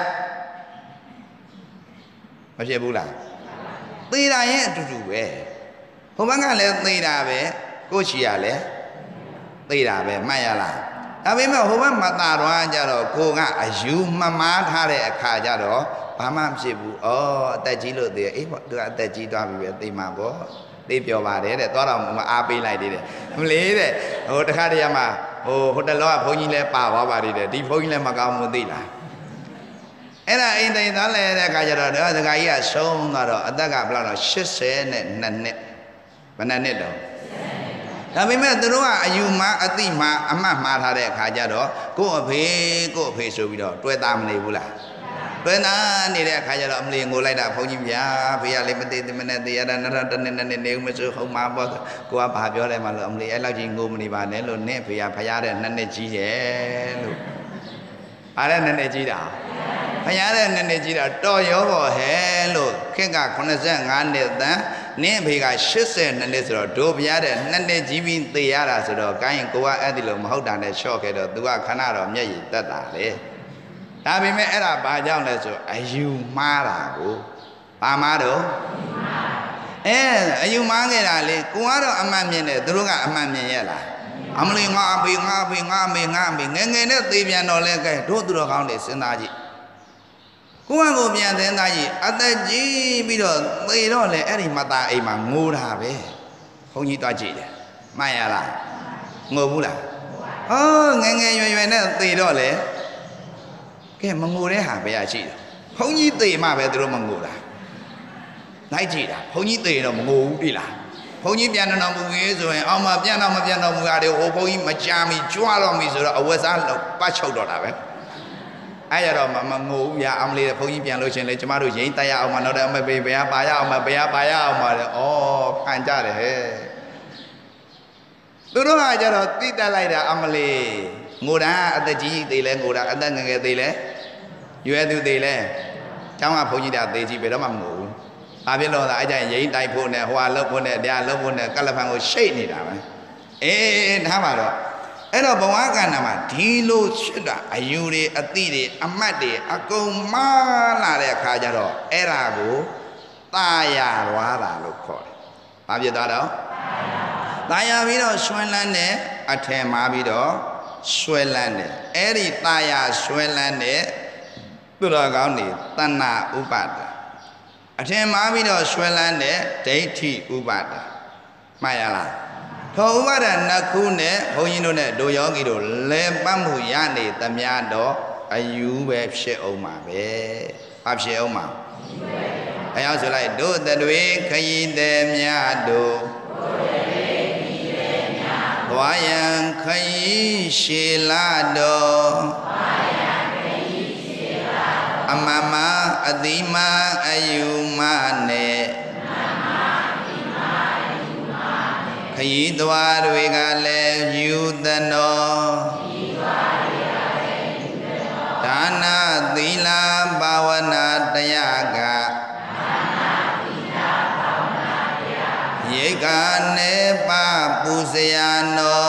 မဖြစ်ဘူးလားသေတာရင်အတူတူပဲဟိုဘက်ကလည်းသေတာပဲကိုယ့်ချီရလည်းသေတာပဲမှန်ရလားဒါပေမဲ့ဟိုဘက်မတာတော့ကြတော့ကိုကအယူမမားထားတဲ့အခါကျတော့ဘာမှမဖြစ်ဘူး။အော်အသက်ကြီးလို့သေအေးပေါ့သူကအသက်ကြီးသွားပြီပဲသိမှာပေါ့။သိပြောပါတယ်တဲ့သွားတော့မအားပေးလိုက်သေးတယ်။မလေးတဲ့ဟိုတခါတည်းမှာဟိုတလောကဘုန်းကြီးလည်းပါသွားပါသေးတယ်ဒီဘုန်းကြီးလည်းမကောင်းဘူးသိလား။အဲ့ဒါအိမ်သိမ်းသွားလဲတဲ့အခါကျတော့ဒကာကြီးကဆုံးသွားတော့အသက်ကဘယ်လောက်တော့82နှစ်ဘယ်နှစ်တော့ဒါပေမဲ့သူတို့ကအယူမှအတိမှအမှတ်မှားထားတဲ့အခါကျတော့ကို့အဖေဆိုပြီးတော့တွဲသားမနေဘူးလားတွဲသားနေတဲ့အခါကျတော့အမလီငိုလိုက်တာဘုန်းကြီးဗျာဖေကလည်းမသိသမနဲ့တရားတာနောက်တနေ့နေဦးမစိုးဟုတ်မှာပေါ့ကိုကဘာပြောတယ်မှလို့အမလီအဲ့လောက်ကြီးငိုမနေပါနဲ့လို့နင့်ဖေကဖရားတဲ့2နှစ်ကြီးတယ်လို့အားတဲ့2နှစ်ကြီးတာဖရားတဲ့2နှစ်ကြီးတာတော်ရောပေါ့ဟဲ့လို့ခက်က85နှစ်တန်း nénဖေက82နှစ်ဆိုတော့ဒို့ဘုရားတဲ့2နှစ်ကြီးပြီးသေရတာဆိုတော့ကိုင်းကိုကအဲ့ဒီလိုမဟုတ်တာနဲ့ရှော့ခဲ့တော့ तू ကခဏတော့မျက်ရည်တက်တာလေဒါပေမဲ့အဲ့ဒါဘာကြောင့်လဲဆိုအယူမှားတာကိုဘာမှားတော့အယူမှားခဲ့တာလေကိုကတော့အမှန်မြင်တယ်သူတို့ကအမှန်မြင်ရဲ့လားအမလီငါအဖေငါအဖေငါအမေငါအမေငယ်ငယ်နဲ့သေပြန်တော့လဲကဲတို့သူတော်ကောင်းတွေစဉ်းစားကြည့်ကိုကကိုပြန်စဉ်းစားကြည့်အသက်ကြီးပြီးတော့သေတော့လေအဲ့ဒီမသားအိမ်မှာငိုတာပဲဘုန်းကြီးတွားကြည့်တယ်မှန်ရလားငိုဘူးလားဟောငယ်ငယ်ရွယ်ရွယ်နဲ့သေတော့လေကဲမငိုတဲ့ဟာပဲရှိတယ်ဘုန်းကြီးသေမှပဲသူတို့မငိုတာလိုက်ကြည့်တာဘုန်းကြီးသေတော့မငိုဘူးပြီလားဘုန်းကြီးပြန်တော်မူရေးဆိုရင်အောင်မပြန်တော့မပြန်တော်မူရတယ်ဟိုဘုန်းကြီးမကြမ်းမီကြွားတော့မီဆိုတော့အဝတ်စားပတ်ချုပ်တော့တာပဲအဲ့ရတော့မငိုဘူးဗျာအမလေးဘုန်းကြီးပြန်လို့ရှင်လေကျမတို့ရိမ့်တက်ရအောင်မတော့တဲ့အမဘေးဘယ်ပါရအောင်မဘယ်ပါရအောင်မလဲဩဖန်ကြတယ်ဟဲ့သူတို့ကကြတော့တိတက်လိုက်တာအမလေးငိုတာအသက်ကြီးသေးလဲငိုတာအသက်ငယ်ငယ်သေးလဲရွယ်သူသေးလဲကျောင်းကဘုန်းကြီးတာသေးကြီးဘယ်တော့မှမငိုဘူးဘာဖြစ်လို့လဲအဲ့ကြရင်ရိမ့်တိုက်ဖို့နဲ့ဟိုဟာလှုပ်ဖို့နဲ့တရားလှုပ်ဖို့နဲ့ကလဖန်ကိုရှိတ်နေတာပဲအေးနားပါတော့အဲ့တော့ဘဝကန္နာမှာဒီလိုဖြစ်တာအယူတွေအတိတွေအမှတ်တွေအကုန်မှားလာတဲ့အခါကျတော့အဲ့ဒါကိုတာယာရွာတာလို့ခေါ်တယ်။ဘာဖြစ်သွားတော့တာယာပြီးတော့ရွှဲလန်းတယ်အထင်မှားပြီးတော့ရွှဲလန်းတယ်အဲ့ဒီတာယာရွှဲလန်းတဲ့သူတော်ကောင်းတွေတဏှာဥပါဒအထင်မှားပြီးတော့ရွှဲလန်းတဲ့ဒိဋ္ဌိဥပါဒမှတ်ရလားထိုဥပါဒနှစ်ခုနဲ့ဘုန်းကြီးတို့နဲ့ဒိုယောဂီတို့လဲပတ်မှုရနေသမျှတော့အယူပဲဖြစ်အောင်ပါပဲ။ဘာဖြစ်အောင်ပါ။အဲရောက်ဆိုလိုက်တို့တွေခရီးသည်များတို့သွားရန်ခရီးရှည်လာတော့အမမအတိမအယူမနဲ့ခရီးသွားတွေကလည်းယူသနောဒါနသီလဘာဝနာတရားကယေကနေပပူဇယာနော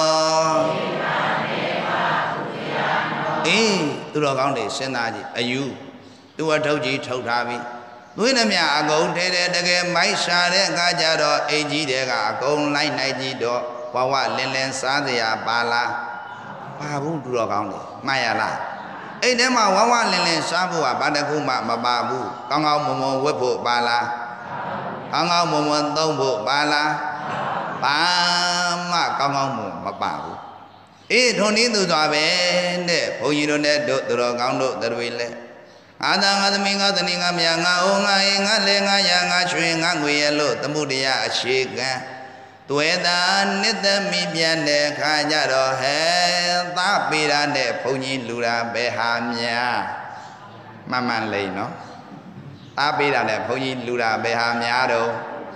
အေးသူတော်ကောင်းတွေစဉ်းစားကြည့်အယူသူအထုတ်ကြီးထုတ်ထားပြီသွေးနှမြအကုန်ထဲတဲ့တကယ်မိုက်ရှာတဲ့အခါကျတော့အိမ်ကြီးတွေကအကုန်လိုက်နိုင်ကြည့်တော့ဘဝလင်းလင်းစားစရာပါလားပါဘူးသူတော်ကောင်းတွေမှန်ရလားအိမ်ထဲမှာဝဝလင်းလင်းစားဖို့ကဘာတခုမှမပါဘူးကောင်းကောင်းမွန်မွန်ဝတ်ဖို့ပါလားကောင်းကောင်းမွန်မွန်သုံးဖို့ပါလားဘာမှကောင်းကောင်းမွန်မပါဘူးအေးထုံနည်းသူစွာပဲတဲ့ဘုန်းကြီးတို့နဲ့တို့သူတော်ကောင်းတို့တွေလဲအာသာငါသမီးငါတဏီငါမြငါအိုငါအေငါလေငါရငါချွေငါငွေရလို့သမှုတရားအခြေခံသွေတာနှစ်သမီးပြန်တဲ့ခါကြတော့ဟဲသပေတာနဲ့ဘုန်းကြီးလူတာဘယ်ဟာများမှန်မှန်လိမ့်နော်သပေတာနဲ့ဘုန်းကြီးလူတာဘယ်ဟာများတော့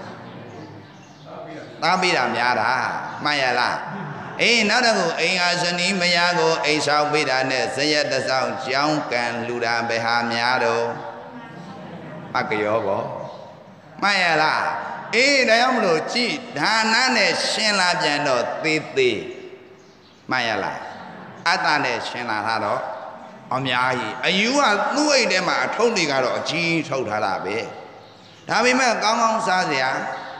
သပေတာများတာမှန်ရလားအေးနောက်တစ်ခုအိမ်ဟာဇနီးမယားကိုအိမ်ဆောင်ပေးတာနဲ့ဇရက်တစောင်းကြောင်းကံလူတာဘယ်ဟာများတော့ပကရောပေါ့မှန်ရလားအေးဒါကြောင့်မလို့ကြည်ဒါနနဲ့ရှင်းလာပြန်တော့သေးသေးမှန်ရလားအတ္တနဲ့ရှင်းလာတာတော့အများကြီးအယူကသူ့အိတ်ထဲမှာအထုံးတွေကတော့အကြီးထုတ်ထားတာပဲဒါပေမဲ့ကောင်းကောင်းစားစရာ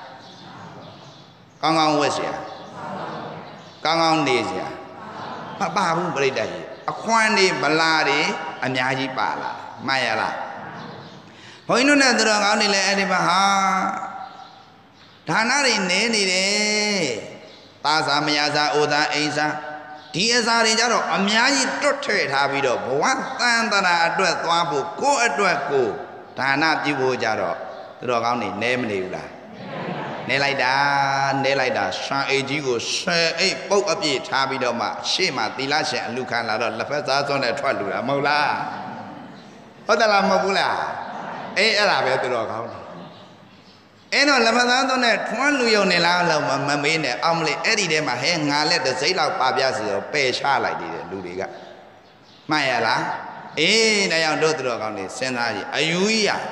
ကောင်းကောင်းဝတ်စရာကောင်းကောင်းနေစရာမပါဘူးပြိတ္တကြီးအခွမ်းတွေဗလာတွေအများကြီးပါလာမှန်ရလားဘုန်းကြီးတို့နဲ့သူတော်ကောင်းတွေလည်းအဲ့ဒီမှာဟာဒါနတွေနေနေတယ်သာသာမယာသာအိုသာအိမ်သာဒီအစာတွေကြတော့အများကြီးတွတ်ထည့်ထားပြီးတော့ဘဝတန်တရာအတွက်သွားဖို့ကိုယ့်အတွက်ကိုဒါနပြုဖို့ကြတော့သူတော်ကောင်းတွေနဲမနေဘူးလားနဲလိုက်တာရှံအိတ်ကြီးကိုဆယ်အိတ်ပုတ်အပြည့်ထားပြီးတော့မှရှေ့မှာသီလရှင်အလူခံလာတော့လက်ဖက်သားစွန်းနဲ့ထွက်လူတာမဟုတ်လားဟုတ်တယ်လားမဟုတ်ဘူးလားအေးအဲ့ဒါပဲသူတော်ကောင်းအဲ့တော့လက်ဖက်သားစွန်းနဲ့ထွန်းလူယုံနေလားလို့မမေးနဲ့အောင်မလေးအဲ့ဒီထဲမှာဟဲငါလက်တစ်စိမ့်လောက်ပါပြစီတော့ပယ်ချလိုက်သေးတယ်လူတွေကမှန်ရလားအေးဒါကြောင့်တို့သူတော်ကောင်းတွေစဉ်းစားကြည့်အယူကြီးရ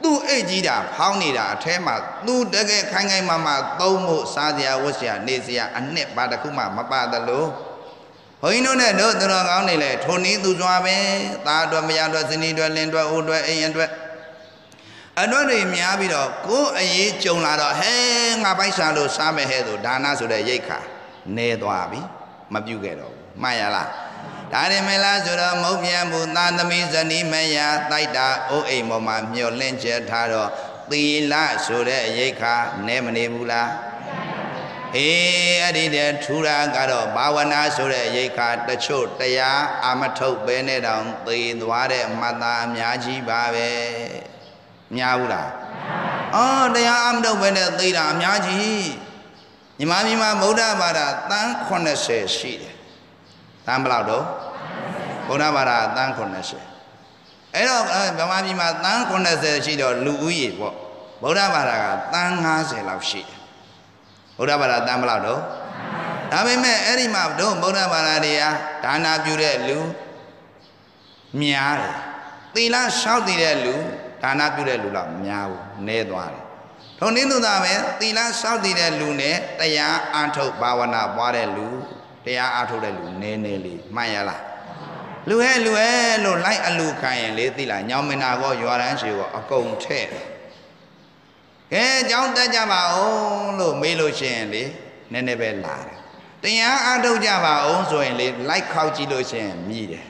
သူ့အိတ်ကြီးတာဖောင်းနေတာအထဲမှာသူတကယ်ခိုင်ခိုင်မာမာသုံးဖို့စားစရာဝတ်စရာနေစရာအနှစ်ပါတစ်ခုမှမပါသလိုဘုန်းကြီးတို့နဲ့တို့တော်ကောင်းနေလေထုံနည်းသူစွာပဲသားအတွက်မယားအတွက်ဇနီးအတွက်လင်အတွက်အိုးအတွက်အိမ်အတွက်အတွက်တွေများပြီးတော့ကိုယ်အရေးကြုံလာတော့ဟဲငါပိုက်ဆံလို့စားမယ်ဟဲ့ဆိုဒါနဆိုတဲ့ရိတ်ခါနေသွားပြီမပြုတ်ခဲ့တော့ဘူးမှန်ရလားဒါရင်မလားဆိုတော့မုတ်ပြန်မှုသာသမီဇနီးမယားတိုက်တာအိုးအိမ်ပေါ်မှာမျောလင့်ချက်ထားတော့သီလဆိုတဲ့ရိတ်ခါနဲမနေဘူးလားအေးအဲ့ဒီတဲ့ထူတာကတော့ဘာဝနာဆိုတဲ့ရိတ်ခါတချို့တရားအာမထုတ်ပဲနဲ့တောင်သေသွားတဲ့အမှတ်သားအများကြီးပါပဲများဘူးလားအော်တရားအာမထုတ်ပဲနဲ့သေတာအများကြီးညီမကြီးမှာဗုဒ္ဓဘာသာတန်း80ရှိတယ်တန်းဘယ်လောက်တော့ဗုဒ္ဓဘာသာတန်း80အဲ့တော့ဗမာပြည်မှာတန်း80ရှိတော့လူဦးရေပေါ့ဗုဒ္ဓဘာသာကတန်း50လောက်ရှိတယ်ဗုဒ္ဓဘာသာတန်းဘယ်လောက်တော့ဒါပေမဲ့အဲ့ဒီမှာတို့ဗုဒ္ဓဘာသာတွေကဒါနာပြုတဲ့လူများတယ်သီလလျှောက်တည်တဲ့လူဒါနာပြုတဲ့လူလောက်များဘူးနည်းသွားတယ်ထုံနည်းသူသာပဲသီလလျှောက်တည်တဲ့လူနဲ့တရားအားထုတ်ဘာဝနာပွားတဲ့လူတရားအားထုတ်တဲ့လူနည်းနည်းလေးမှန်ရလားလူဟဲလို့လိုက်အလူခံရင်လေသိလားညောင်မနာကောရွာတန်းရှိကောအကုန်ထဲ့တယ်ကဲကြောင်းတက်ကြပါဦးလို့မေးလို့ရှိရင်လေနည်းနည်းပဲလာတယ်တရားအားထုတ်ကြပါဦးဆိုရင်လေလိုက်ခောက်ကြည့်လို့ရှိရင်မြည်တယ်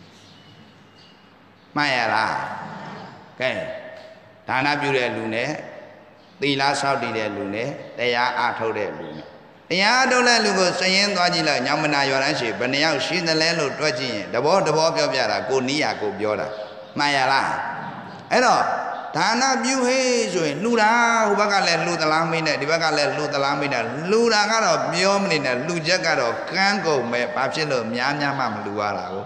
မှန်ရလားကဲဒါနပြုတဲ့လူနဲ့သီလဆောက်တည်တဲ့လူနဲ့တရားအားထုတ်တဲ့လူနဲ့တရားအားထုတ်တဲ့လူကိုစရင်သွားကြည့်လိုက်ညောင်မနာရွာတန်းရှိဘယ်နှယောက်ရှိသလဲလို့တွက်ကြည့်ရင်တဘောပြောပြတာကိုနီးရကိုပြောတာမှန်ရလားအဲ့တော့ဒါနပြုဟေးဆိုရင်လှူတာဟိုဘက်ကလည်းလှူသလားမေးနဲ့ဒီဘက်ကလည်းလှူသလားမေးနဲ့လှူတာကတော့ပြောမနေနဲ့လှူချက်ကတော့ကန်းကုန်ပဲဘာဖြစ်လို့များမှမလှူရတာကို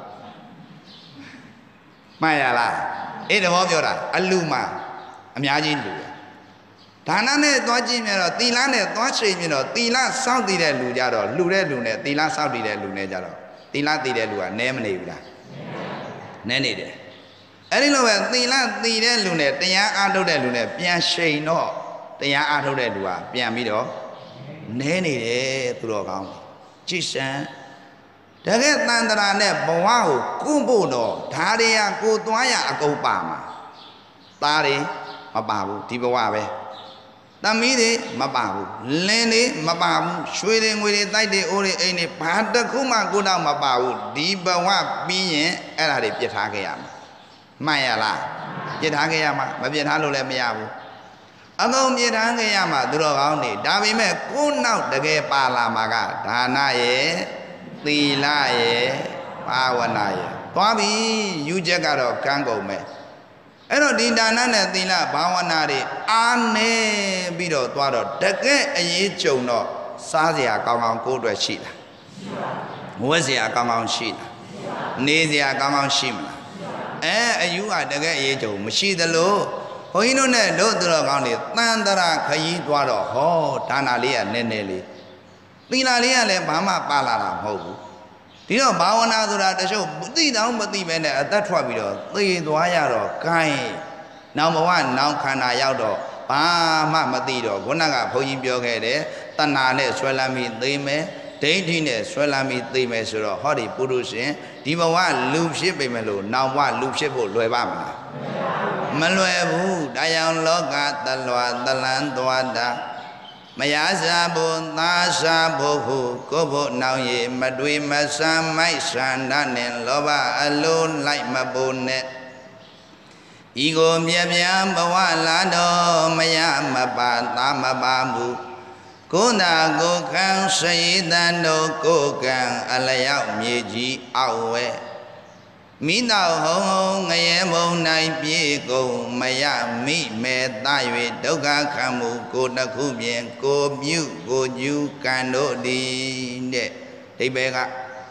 မှန်ရလားအေးတဘောပြောတာအလှူမှာအများကြီးလှူတယ်ဒါနနဲ့သွားကြည့်မြတော့သီလနဲ့သွားချိန်မြတော့သီလစောင့်တည်တဲ့လူကြတော့လှူတဲ့လူနဲ့သီလစောင့်တည်တဲ့လူနဲ့ကြတော့သီလတည်တဲ့လူကနဲမနေဘူးလားနဲနေတယ်အဲ့ဒီလိုပဲသီလတည်တဲ့လူနဲ့တရားအားထုတ်တဲ့လူနဲ့ပြန်ရှိန်တော့တရားအားထုတ်တဲ့လူကပြန်ပြီးတော့နဲနေတယ်သူတော်ကောင်းကြည်စံတကယ်တန်တရာနဲ့ဘဝကိုကုဖို့တော့ဓာရီယာကိုသွားရအကုန်ပါမှာသားတွေမပါဘူးဒီဘဝပဲသမီးတွေမပါဘူးလင်းတွေမပါဘူးရွှေတွေငွေတွေတိုက်တွေအိုးတွေအိမ်တွေဘာတစ်ခုမှကိုတော့မပါဘူးဒီဘဝပြီးရင်အဲ့ဒါတွေပြစ်ထားခဲ့ရမှာမှန်ရလားပြစ်ထားခဲ့ရမှာမပြစ်ထားလို့လည်းမရဘူးအကုန်ပြစ်ထားခဲ့ရမှာသူတော်ကောင်းနေဒါပေမဲ့ကိုနောက်တကယ်ပါလာမှာကဒါနရဲ့သီလရဲ့ဘာဝနာရဲ့သွားပြီယူချက်ကတော့ကန်းကုန်မယ်အဲ့တော့ဒီဒါနနဲ့သီလဘာဝနာတွေအားနေပြီးတော့သွားတော့တကယ်အရေးကြုံတော့စားစရာကောင်းကောင်းကိုယ်အတွက်ရှိလားဝတ်စရာကောင်းကောင်းရှိလားနေစရာကောင်းကောင်းရှိမလားအယူကတကယ်အရေးကြုံမရှိသလိုဘုန်းကြီးတို့နဲ့တို့သူတော်ကောင်းတွေတန်တရာခရီးသွားတော့ဟောဒါနလေးကနည်းနည်းလေးသီလလေးကလည်းဘာမှပါလာတာမဟုတ်ဘူးဒီတော့ဘာဝနာဆိုတာတချို့သိတောင်မသိပဲနဲ့အသက်ထွက်ပြီးတော့သေသွားရတော့ကိုင်းနောက်ဘဝနောက်ခန္ဓာရောက်တော့ဘာမှမသိတော့ခုနကဘုန်းကြီးပြောခဲ့တယ်တဏှာနဲ့ဆွဲလမ်းပြီးသိမယ်ဒိဋ္ဌိနဲ့ဆွဲလမ်းပြီးသိမယ်ဆိုတော့ဟောဒီပုရုရှင်ဒီဘဝလူဖြစ်ပေမဲ့လို့နောက်ဘဝလူဖြစ်ဖို့လွယ်ပါမလားမလွယ်ဘူးတရားလောကတလွာတလန်းသွားတာမယားစားဖို့သားစားဖို့ဟုကိုဖို့နောင်ရည်မတွေးမဆမ်းမိုက်ဆန္ဒနဲ့လောဘအလိုလိုက်မဖို့နဲ့ဤကိုမြတ်မြတ်ဘဝလာတော့မရမပါသားမပါဘူးကိုယ်သာကိုယ်ခံစေတန်တို့ကိုယ်ကံအလျောက်မြေကြီးအောက်ဝဲမိတော်ဟုံငရဲမုံနိုင်ပြေကုန်မရမိမဲ့သား၍ဒုက္ခခံမှုကိုတခုပြင်ကိုမြုကိုကျူကံတို့သည်တဲ့ဒိဗေက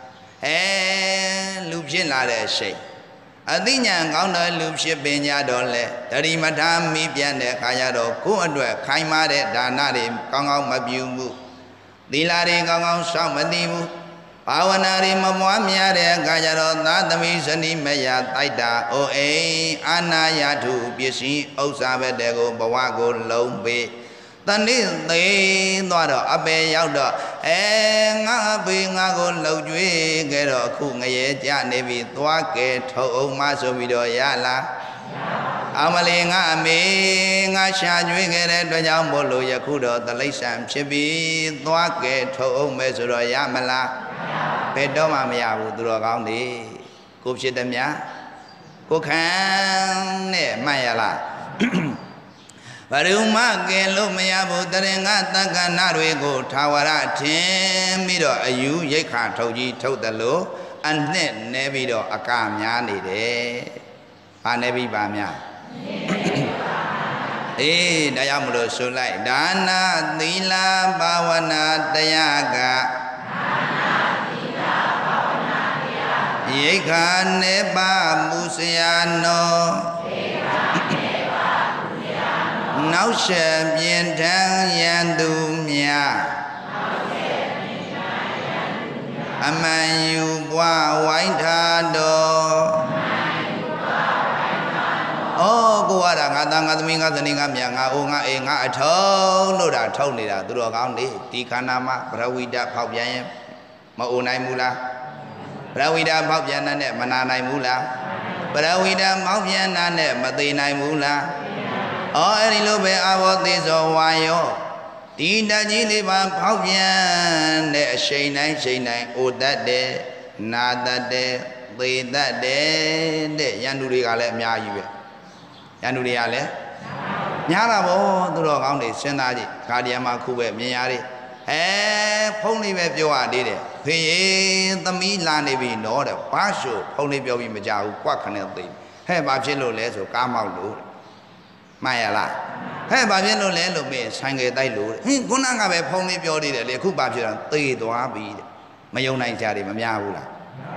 လူဖြစ်လာတဲ့ရှိတ်အသိဉာဏ်ကောင်းတဲ့လူဖြစ်ပင်ကြတော့လေတတိမထာမိပြန်တဲ့ခါကျတော့ကိုယ့်အတွက်ခိုင်မာတဲ့ဒါနတွေကောင်းကောင်းမပြုမှုသီလတွေကောင်းကောင်းစောင့်မသိဘူးဘာဝနာရီမပွားများတဲ့အခါကျတော့သာသမီဇနီးမယားတိုက်တာအိုအိမ်အာနာယထုပစ္စည်းဥစ္စာပဲတဲ့ကိုဘဝကိုလုံးပေးတဏိသေးသွားတော့အပေရောက်တော့ငါအပေငါကိုလှုပ်ကြွေးခဲ့တော့အခုငရဲကြနေပြီသွားကဲထုတ်အောင်မဆိုပြီးတော့ရလားအမလီငါအမေငါရှာကြွေးခဲ့တဲ့အတွက်ကြောင့်မို့လို့ယခုတော့တိရစ္ဆာန်ဖြစ်ပြီးသွားကဲထုတ်အောင်မဲဆိုတော့ရမလားဘယ်တော့မှမရဘူးသူတော်ကောင်းတွေကိုဖြစ်တယ်များကိုခံနဲ့မှတ်ရလားဘရုမကဲလို့မရဘူးတရင်ကတက္ကနာတွေကိုထာဝရထင်ပြီးတော့အယူရိတ်ခါထုတ်ကြီးထုတ်တယ်လို့အနှစ်နဲပြီးတော့အကများနေတယ်။ဘာနဲပြီးပါများအေးဒါကြောင့်မလို့ဆိုလိုက်ဒါနာသီလဘာဝနာတရားကရိတ်ခာနေပါမူစရာနောနောက်ဆက်ပြင်ထမ်းရန်သူများအမှန်ယူပွားဝိုင်းထားတော်ဩကိုရတာငါသားငါသမီးငါဇနီးငါမြတ်ငါအိုငါအေငါအထုံးလို့တာထုံနေတာသူတော်ကောင်းနေဒီခန္ဓာမှာပရဝိတဖောက်ပြန်ရင်မအိုနိုင်ဘူးလားပရဝိတဖောက်ပြန်တဲ့မနာနိုင်ဘူးလားပရဝိတမောက်ပြန်တဲ့မသိနိုင်ဘူးလားအဲ့ဒီလိုပဲအဘောသေးစောဝါယောဒီတကြီးလေးပါဖောက်ပြန်တဲ့အချိန်တိုင်းချိန်တိုင်းအိုတတ်တယ်နာတတ်တယ်သေတတ်တယ်တဲ့ရန်သူတွေကလည်းအများကြီးပဲရန်သူတွေကလည်းများတာဗောသူတော်ကောင်းတွေစဉ်းစားကြည့်ခါဒီယမှာခုပဲမြင်ရတယ်ဖုန်းလေးပဲပြောရသေးတယ်ဖေးရေသမီးလာနေပြီနော်တဲ့ဘာရှို့ဖုန်းလေးပြောပြီးမကြဘူးကွက်ခနဲ့သိဘာဖြစ်လို့လဲဆိုကားမောက်လို့မှန်ရလားဘာဖြစ်လို့လဲလို့မေးဆိုင်ကယ်တိုက်လို့ခုနကပဲဖုန်းလေးပြောသေးတယ်လေအခုဘာဖြစ်တော့သေသွားပြီတဲ့မယုံနိုင်ကြတယ်မများဘူးလား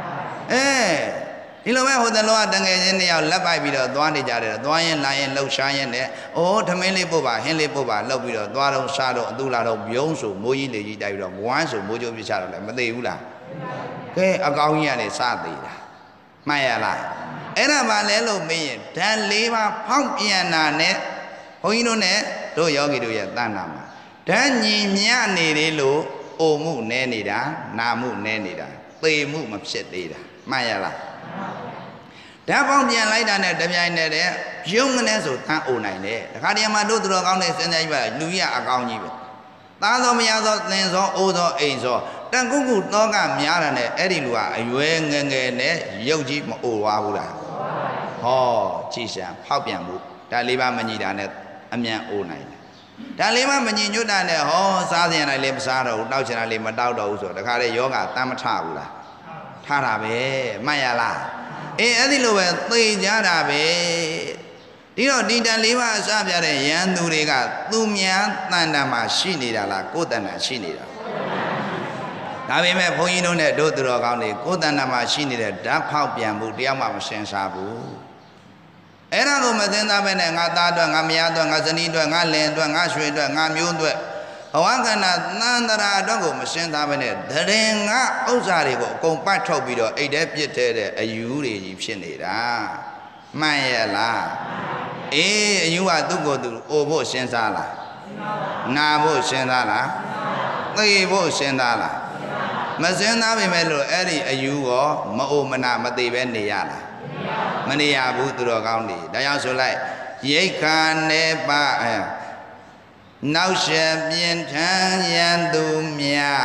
ဒီလိုပဲဟိုတလောကတငယ်ချင်းတယောက်လက်ပိုက်ပြီးတော့သွားနေကြတယ်သွားရင်လာရင်လှုပ်ရှားရင်နဲ့ထမင်းလေးပို့ပါဟင်းလေးပို့ပါလှုပ်ပြီးတော့သွားတော့စားတော့အတူလာတော့ပြုံးဆိုမိုးကြီးလေကြီးတိုက်ပြီးတော့ဝမ်းဆိုမိုးကြိုးပြချတော့လည်းမသေးဘူးလားကဲအကောင်ကြီးကနေစသေးတာမှန်ရလားအဲ့ဒါမှလဲလို့မေးရင်ဓာတ်၄ပါးဖောက်ပြန်တာနဲ့ဘုန်းကြီးတို့နဲ့တို့ယောဂီတို့ရဲ့တဏ္ဍာမှာဓာတ်ညီမြနေတယ်လို့အိုမှုနဲနေတာနာမှုနဲနေတာသေမှုမဖြစ်သေးတာမှန်ရလားဓာတ်ပေါင်းပြန်လိုက်တာနဲ့တပြိုင်နက်တည်းပြုံးကနေဆိုတန်းအိုနိုင်တယ်တခါတည်းမှာတို့သူတော်ကောင်းတဲ့စဉ်းစားကြည့်ပါလူကြီးအကောင်ကြီးပဲသားသောမယားသောသင်သောအိုးသောအိမ်သောတန်ကုကုသောကများတာနဲ့အဲ့ဒီလူကအရွယ်ငယ်ငယ်နဲ့ရုပ်ကြီးမအိုသွားဘူးလားဟောကြည်စံဖောက်ပြန်မှုဒါလေးပါမညီတာနဲ့အမြန်အိုနိုင်တယ်ဒါလေးပါမညီညွတ်တာနဲ့ဟောစားစရာလည်းမစားတော့ဘူးတောက်ချင်တာလည်းမတောက်တော့ဘူးဆိုတော့တခါတည်းယောဂတမ်းမထဘူးလားထားတာပဲမှတ်ရလားအဲ့ဒီလိုပဲသိကြတာပဲဒီတော့ဒီတန်လေးပါအစပြတဲ့ရန်သူတွေကသူများတန်တန်မှာရှိနေတာလားကိုယ်တန်တန်ရှိနေတာဒါပေမဲ့ဘုန်းကြီးတို့နဲ့တို့သူတော်ကောင်းတွေကိုယ်တန်တန်မှာရှိနေတဲ့ဓာတ်ဖောက်ပြန်မှုတရားမှမရှင်းစားဘူးအဲ့ဒါကိုမသိသားပဲနဲ့ငါသားအတွက်ငါမယားအတွက်ငါဇနီးအတွက်ငါလင်အတွက်ငါရွှေအတွက်ငါမျိုးအတွက်ဘဝကန္နာသန္တရာအတွက်ကိုမရှင်းသားပဲနဲ့တရင်ငါဥစ္စာတွေကိုအကုန်ပတ်ထုတ်ပြီးတော့အိတ်ထဲပြစ်တဲ့အယူတွေကြီးဖြစ်နေတာမှန်ရဲ့လားအယူကသူ့ကိုယ်သူအိုဖို့ရှင်းစားလားနာဖို့ရှင်းစားလားသိဖို့ရှင်းသားလားမရှင်းသားပေမဲ့လို့အဲ့ဒီအယူရောမအိုမနာမသိပဲနေရလားမနေရဘူးသူတော်ကောင်းတွေဒါကြောင့်ဆိုလိုက်ရိတ်ခာနေပါနောက်ဆက်ပြင်ထမ်းရန်သူများ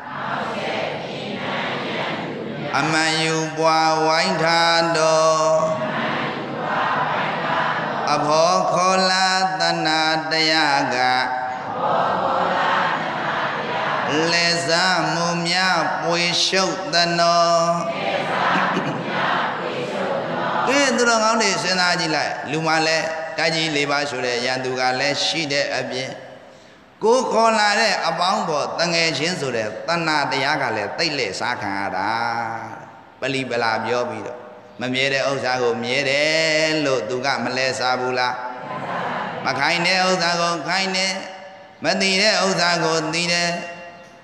အမှန်ယူပွားဝိုင်းထားတော်အဘောခေါ်လာတဏတရားကလေစားမှုများပွေရှုပ်သနောကဲသူတော်ကောင်းတွေစဉ်းစားကြည့်လိုက်လူမှလည်းတကြီး၄ပါးဆိုတဲ့ရန်သူကလည်းရှိတဲ့အပြင်ကိုခေါ်လာတဲ့အပေါင်းပေါ်တငယ်ချင်းဆိုတဲ့တဏှာတရားကလည်းတိတ်လက်စားခံရတာပလီပလာပြောပြီးတော့မမြဲတဲ့ဥစ္စာကိုမြဲတယ်လို့သူကမလဲစားဘူးလားမခိုင်းတဲ့ဥစ္စာကိုခိုင်းတယ်မသိတဲ့ဥစ္စာကိုသိတယ်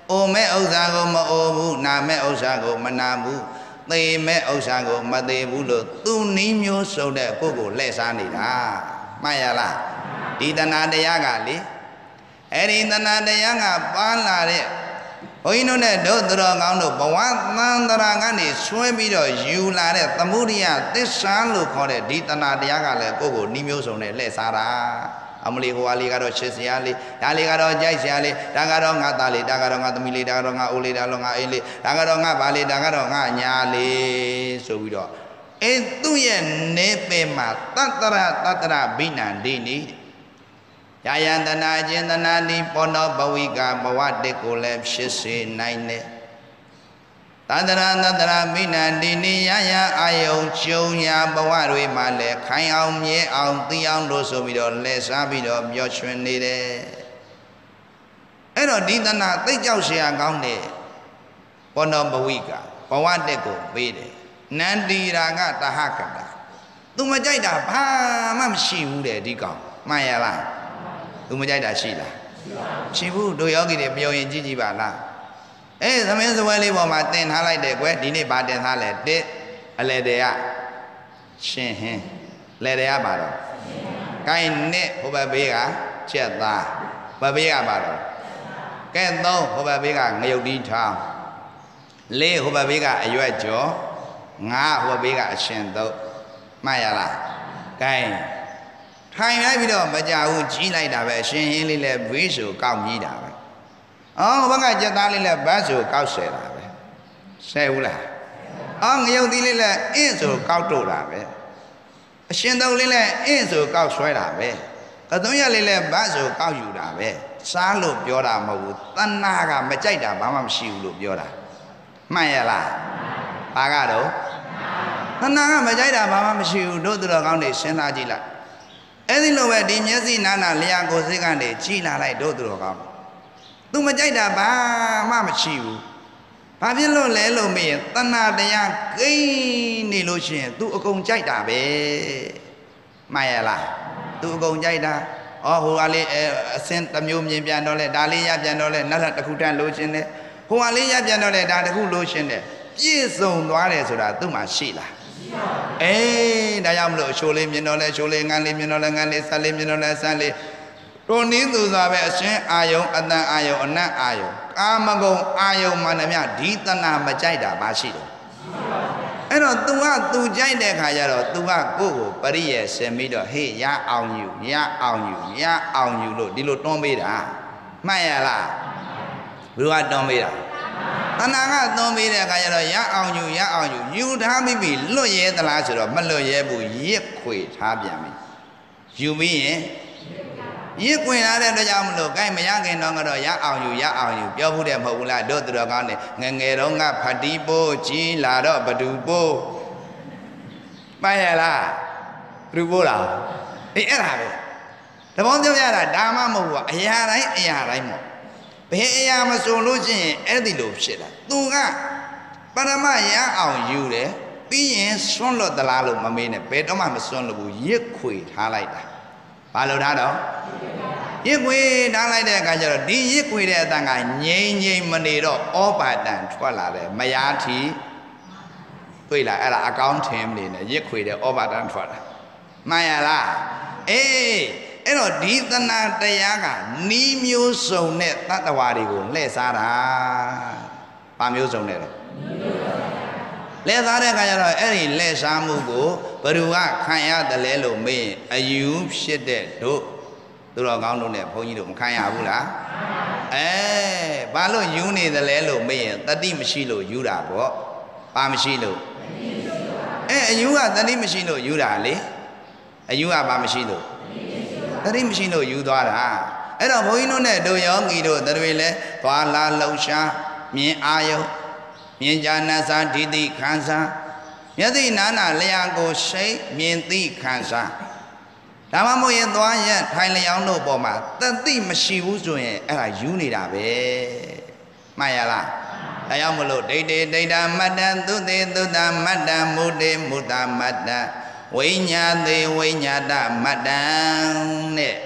အိုမဲ့ဥစ္စာကိုမအိုဘူးနာမဲ့ဥစ္စာကိုမနာဘူးသေမဲ့ဥစ္စာကိုမသေဘူးလို့သူနည်းမျိုးစုံတဲ့ကိုယ့်ကိုလှည့်စားနေတာမှန်ရလားဒီတဏှာတရားကလေအဲ့ဒီတဏှာတရားကပါလာတဲ့ဘုန်းကြီးတို့နဲ့တို့သူတော်ကောင်းတို့ဘဝသံတရာကနေဆွဲပြီးတော့ယူလာတဲ့သမုဒိယသစ္စာလို့ခေါ်တဲ့ဒီတဏှာတရားကလည်းကိုယ့်ကိုနည်းမျိုးစုံနဲ့လှည့်စားတာအမလီဟိုဟာလေးကတော့ချစ်စရာလေးဒါလေးကတော့ကြိုက်စရာလေးဒါကတော့ငါသားလေးဒါကတော့ငါသမီးလေးဒါကတော့ငါအိုးလေးဒါကတော့ငါအိမ်လေးဒါကတော့ငါဘာလေးဒါကတော့ငါညာလေးဆိုပြီးတော့သူ့ရဲ့နေပေမှာတတရဘိနန္ဒီနိယာယန္တနာအကျဉ်တနာတိပောနောဘဝိကဘဝတစ်ကိုလည်းဖြစ်စေနိုင်တယ်တတရဘိနန္ဒီနိယာယအာယုံကျုံညာဘဝတွေမှာလည်းခိုင်အောင်မြဲအောင်သိအောင်လို့ဆိုပြီးတော့လဲစားပြီးတော့ပြောချွင်နေတယ်အဲ့တော့ဒီတဏှာသိကြောက်เสียကောင်းတယ်ပောနောဘဝိကဘဝတစ်ကိုပေးတယ်နန္တိရာကတဟကတာသူမကြိုက်တာဘာမှမရှိဘူးတဲ့ဒီကောင်မှန်ရလားသူမကြိုက်တာရှိလားရှိဘူးတို့ယောဂီတွေပြောရင်ကြည့်ကြည့်ပါလားသမင်းစပွဲလေးပေါ်မှာတင်ထားလိုက်တယ်ကွယ်ဒီနေ့ဗာတင်ထားလဲတစ်အလေတရရှင်ဟင်းလေတရပါတော့ကိုင်းနှစ်ဟိုဘက်ဘေးကချက်သားဘက်ဘေးကပါတော့ကဲသုံးဟိုဘက်ဘေးကငရုတ်တီးထောင်းလေးဟိုဘက်ဘေးကအရွက်ကျော်ငါဟိုဘက်ဘေးကအရှင်သုံးမှတ်ရလားကိုင်းထိုင်လိုက်ပြီးတော့မကြဘူးကြီးလိုက်တာပဲအရှင်ဟင်းလေးလည်းဘေးဆိုကောက်ကြီးတာပဲဘက်ကကြက်သားလေးလည်းဘတ်ဆိုကောက်ဆယ်တာပဲဆယ်ဘူးလားငရုတ်သီးလေးလည်းအင်းဆိုကောက်တို့တာပဲအရှင်သုံးလေးလည်းအင်းဆိုကောက်ဆွဲတာပဲကသွန်းရက်လေးလည်းဘတ်ဆိုကောက်ယူတာပဲစားလို့ပြောတာမဟုတ်ဘူးတဏှာကမကြိုက်တာဘာမှမရှိဘူးလို့ပြောတာမှန်ရလားဘာကတော့တဏှာကမကြိုက်တာဘာမှမရှိဘူးတို့သူတော်ကောင်းတွေစဉ်းစားကြည့်လိုက်အဲ့ဒီလိုပဲဒီမျက်စိနာနာလျှာကိုယ်စိတ်ကနေကြည်လာလိုက်တို့သူတော်ကောင်းသူမကြိုက်တာဘာမှမရှိဘူးဘာဖြစ်လို့လဲလို့မေးရင်တဏှာတရားကိန်းနေလို့ရှိရင်သူအကုန်ကြိုက်တာပဲမှန်ရလားသူအကုန်ကြိုက်တာဟိုကလေးအစင်းတစ်မျိုးမြင်ပြန်တော့လဲဒါလေးရပြန်တော့လဲနောက်တစ်ခုတန်းလို့ရှင်တယ်ဟိုကလေးရပြန်တော့လဲဒါတစ်ခုလို့ရှင်တယ်ပြည့်စုံသွားတယ်ဆိုတာသူ့မှာရှိလားဒါကြောင့်မလို့ရှိုးလေးမြင်တော့လဲရှိုးလေးငန်းလေးမြင်တော့လဲငန်းလေးဆက်လေးမြင်တော့လဲဆက်လေးတို့နည်းသူစွာပဲအရှင်အာယုံအတန်အာယုံအနတ်အာယုံကာမဂုဏ်အာယုံမှန်သမျှဒီတဏှာမကြိုက်တာမရှိတယ်အဲ့တော့ तू က तू ကြိုက်တဲ့ခါကျတော့ तू ကကိုယ့်ကိုပရိယေဆင်ပြီးတော့ဟေးရအောင်ယူရအောင်ယူရအောင်ယူလို့ဒီလိုတွန်းပေးတာမှတ်ရလားဘယ်သူကတွန်းပေးတာတဏှာကတွန်းပေးတဲ့အခါကျတော့ရအောင်ယူရအောင်ယူယူထားပြီးပြီလွတ်ရဲသလားဆိုတော့မလွတ်ရဲဘူးရစ်ခွေထားပြန်ပြီယူပြီးရင်ရစ်ခွင်လာတဲ့အတွက်ကြောင့်မလို့ကိုင်းမရခင်တော့ကတော့ရအောင်ယူပြောဘူးတယ်မဟုတ်ဘူးလားတို့သူတော်ကောင်းတယ်ငငယ်တော့ကဖတ်တီးပိုးကြီးလာတော့ဘဒူပိုးမှန်ရလားဘဒူပိုးလားအဲ့ဒါပဲတပေါင်းပြောရတာဒါမှမဟုတ်ဘူးအရာတိုင်းမို့ဘယ်အရာမဆိုလို့ရှိရင်အဲ့ဒီလိုဖြစ်တာသူကပရမရအောင်ယူတယ်ပြီးရင်စွန့်လွတ်သလားလို့မမေးနဲ့ဘယ်တော့မှမစွန့်လို့ဘူးရစ်ခွေထားလိုက်တာဘာလို့ထားတော့ရစ်ခွေထားလိုက်တဲ့အခါကျတော့ဒီရစ်ခွေတဲ့အတန်ကငြိမ်မနေတော့ဩပါတန်ထွက်လာတယ်မယားထီတွေ့လားအဲ့ဒါအကောင်းထင်းနေနဲ့ရစ်ခွေတဲ့ဩပါတန်ထွက်လာမှန်ရလားအဲ့တော့ဒီသနာတရားကနီးမျိုးစုံနဲ့တတ္တဝါတွေကိုလှည့်စားတာဘာမျိုးစုံနဲ့လဲလှည့်စားတဲ့အခါကျတော့အဲ့ဒီလှည့်စားမှုကိုဘယ်သူကခံရတယ်လဲလို့မေးရင်အယူဖြစ်တဲ့တို့သူတော်ကောင်းတို့နဲ့ဘုန်းကြီးတို့မခံရဘူးလားဘာလို့ယူနေတယ်လဲလို့မေးရင်တတိမရှိလို့ယူတာပေါ့ဘာမရှိလို့အယူကတတိမရှိလို့ယူတာလေအယူကဘာမရှိလို့တတိမရှိလို့ယူသွားတာအဲ့တော့ဘုန်းကြီးတို့နဲ့တို့ယောဂီတို့တွေလည်းသွားလာလှုပ်ရှားမြင်အာယုမြင်ကြနာစာဒိဋ္ဌိခံစားမျက်စိနာနာလျှာကိုရှိမြင်သိခံစားဒါမှမဟုတ်ရင်သွားရထိုင်လျောင်းတို့ပေါ်မှာတသိမရှိဘူးဆိုရင်အဲ့ဒါယူနေတာပဲမှန်ရလားဒါကြောင့်မလို့ဒိဋ္ဌိဒိဋ္ဌမတ္တသုတေသုတမတ္တမုတေမုတ္တမတ္တဝိညာသေဝိညာတမတ္တနဲ့က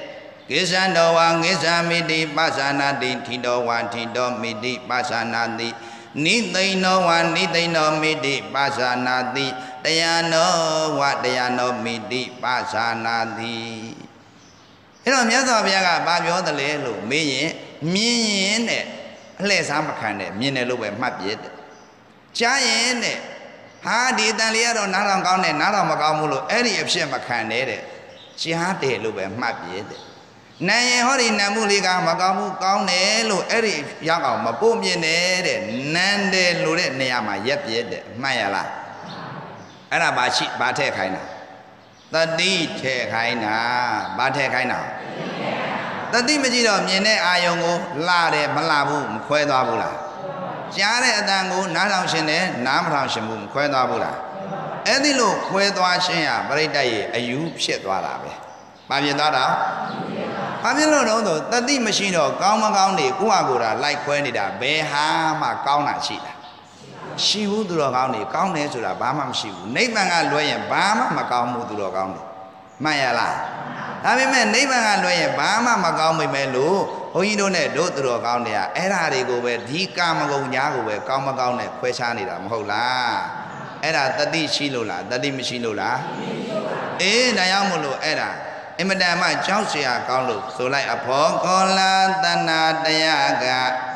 ကိစ္ဆန္တောဝါကိစ္ဆာမိတိပါဇာနာတိထိတောဝါထိတောမိတိပါဇာနာတိနိသိဏောဝါနိသိဏောမိတိပါဇာနာတိတယနောဝတယနောမိတိပါဇာနာတိအဲ့တော့မြတ်စွာဘုရားကဘာပြောသလဲလို့မေးရင်မြင်ရင်တဲ့အလှည့်စားမခံနဲ့မြင်တယ်လို့ပဲမှတ်ပြတဲ့ကြားရင်တဲ့ဟာဒီတန်လေးကတော့နားတော်ကောင်းတယ်နားတော်မကောင်းဘူးလို့အဲ့ဒီအဖြစ်မခံနဲ့တဲ့ကြားတယ်လို့ပဲမှတ်ပြတဲ့နာရင်ဟောဒီနံမှုလေးကမကောင်းဘူးကောင်းတယ်လို့အဲ့ဒီရောက်အောင်မပို့မြင်နဲ့တဲ့နန်းတယ်လို့တဲ့နေရာမှာရက်ပြတဲ့မှတ်ရလားအဲ့ဒါဘာထည့်ခိုင်းတာတတိထည့်ခိုင်းတာဘာထည့်ခိုင်းတာတတိမကြည့်တော့မြင်တဲ့အာယုံကိုလှတယ်မလှဘူးမခွဲသွားဘူးလားကြားတဲ့အတန်ကိုနားထောင်ရှင်တယ်နားမထောင်ရှင်ဘူးမခွဲသွားဘူးလားအဲ့ဒီလိုခွဲသွားခြင်းဟာပရိတ္တရဲ့အယူဖြစ်သွားတာပဲဘာဖြစ်သွားတာဘာဖြစ်လို့တော့တတိမရှိတော့ကောင်းမကောင်းနေကိုယ့်ဟာကိုယ်တာလိုက်ခွဲနေတာဘယ်ဟာမှကောင်းတာရှိတာရှိဘူးသူတော်ကောင်းနေကောင်းတယ်ဆိုတာဘာမှမရှိဘူးနိဗ္ဗာန်ကလွဲရင်ဘာမှမကောင်းဘူးသူတော်ကောင်းတယ်မှန်ရလားဒါပေမဲ့နိဗ္ဗာန်ကလွဲရင်ဘာမှမကောင်းမိမဲ့လို့ဘုန်းကြီးတို့နဲ့တို့သူတော်ကောင်းတွေကအဲ့ဓာတွေကိုပဲဒီကာမဂုဏ်ညာကိုပဲကောင်းမကောင်းနဲ့ခွဲခြားနေတာမဟုတ်လားအဲ့ဒါတတိရှိလို့လားတတိမရှိလို့လားအေးဒါကြောင့်မို့လို့အဲ့ဒါအင်မတန်မှကြောက်เสียကောင်းလို့ဆိုလိုက်အဖောကောလာတဏတရားက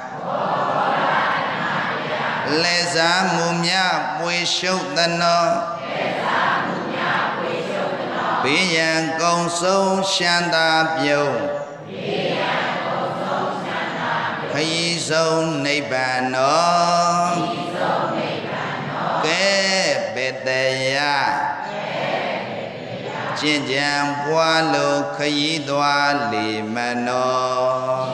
လေသာမှုမြပွေရှုပ်သနောဘေးရန်ကုံဆုံးရှမ်းသာပြုံးခရီးဆုံးနိဗ္ဗာန်တော်ကဲဘယ်တရားကျင့်ကြံပွားလို့ခရီးသွားလေမနော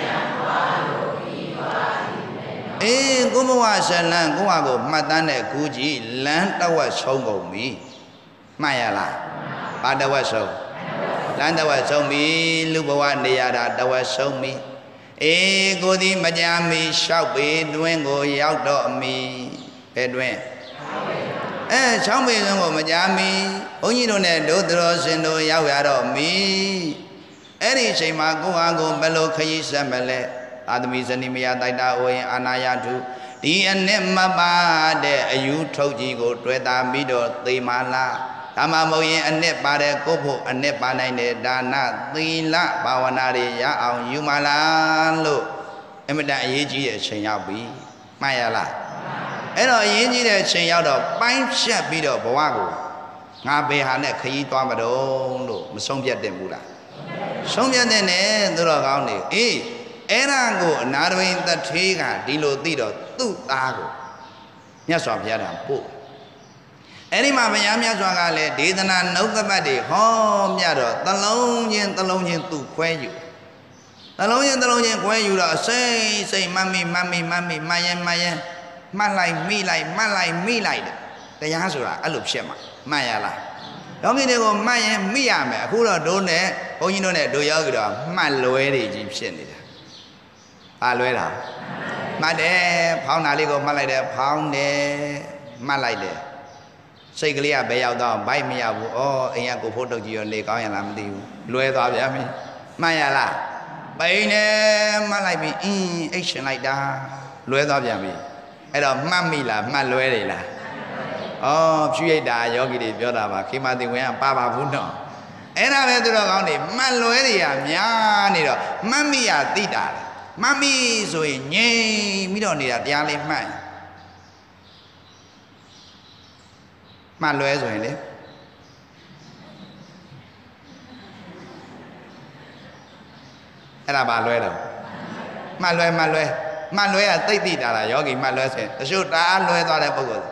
အေးကိုဘဝဇလံကိုဟာကိုမှတ်တမ်းတဲ့ကူကြီးလမ်းတဝက်ဆုံးကုန်ပြီမှတ်ရလားဘာတဝက်ဆုံးလမ်းတဝက်ဆုံးပြီလူဘဝနေရတာတဝက်ဆုံးပြီအေးကိုသည်မကြမီလျှောက်ပေတွင်ကိုရောက်တော့မီဘယ်တွင်ချောင်းပေတွင်ကိုမကြမီဘုန်းကြီးတို့နဲ့တို့တော်စင်တို့ရောက်ရတော့မီအဲ့ဒီအချိန်မှာကိုဟာကိုဘယ်လိုခရီးဆက်မလဲအာသမီဇနီမယတိုက်တာအိုရင်အာနာယထုဒီအနှစ်မပါတဲ့အယူထုတ်ကြီးကိုတွေ့တာပြီးတော့သေမာလားဒါမှမဟုတ်ရင်အနှစ်ပါတဲ့ကိုဖို့အနှစ်ပါနိုင်တဲ့ဒါနသီလဘာဝနာတွေရအောင်ယူမလားလို့အမတန်အရေးကြီးတဲ့အချိန်ရောက်ပြီမှတ်ရလားအဲ့တော့အရေးကြီးတဲ့အချိန်ရောက်တော့ပိုင်းဖြတ်ပြီးတော့ဘဝကိုငါဘယ်ဟာနဲ့ခရီးသွားမတော့လို့မဆုံးဖြတ်တင်ဘူးလားဆုံးဖြတ်တဲ့နဲ့သူတော်ကောင်းနေအေးအဲ့ဒါကိုအနာရဝိတ္ထေကဒီလိုသိတော့သူ့သားကိုမြတ်စွာဘုရားကပို့အဲ့ဒီမှာဘုရားမြတ်စွာကလည်းဒေသနာနှုတ်ကပတ်တွေဟောမြတ်တော့သလုံးချင်းသူ့ခွဲယူသလုံးချင်းခွဲယူတော့စိတ်မမိမရင်မှတ်လိုက်မိလိုက်တဲ့တရားဆိုတာအဲ့လိုဖြစ်မှာမှတ်ရလားလောကီတွေကိုမှတ်ရင်မိရမယ်အခုတော့တို့နဲ့ဘုန်းကြီးတို့နဲ့တို့ရောက်ကြတော့မှတ်လွဲတွေကြီးဖြစ်နေတာဘာလွဲတာမှတ်တယ်ဖောင်းတာလေးကိုမှတ်လိုက်တယ်ဖောင်းတယ်မှတ်လိုက်တယ်စိတ်ကလေးကဘယ်ရောက်တော့ဘိုက်မရဘူးဩအိမ်ကကိုဖို့တုတ်ကြီးရောလေကောင်းရလားမသိဘူးလွဲသွားပြန်ပြီမှတ်ရလားပိန်တယ်မှတ်လိုက်ပြီအိတ်ရှင်လိုက်တာလွဲသွားပြန်ပြီအဲ့တော့မှတ်မိလားမှတ်လွဲတယ်လားဖြူရိတ်တာယောဂီတွေပြောတာပါခေမသိဝင်ကပါဘူးနော်အဲ့ဒါပဲသူတော်ကောင်းတွေမှတ်လွဲတွေကများနေတော့မှတ်မိရသိတာမှတ်မိဆိုရင်ငြိမ်ပြီးတော့နေတာတရားလေးမှတ်လွဲဆိုရင်လေအဲ့ဒါပါလွဲတော့မှတ်လွဲကသိတာလားယောဂီမှတ်လွဲဆိုရင်တချို့တအားလွဲသွားတဲ့ပုဂ္ဂိုလ်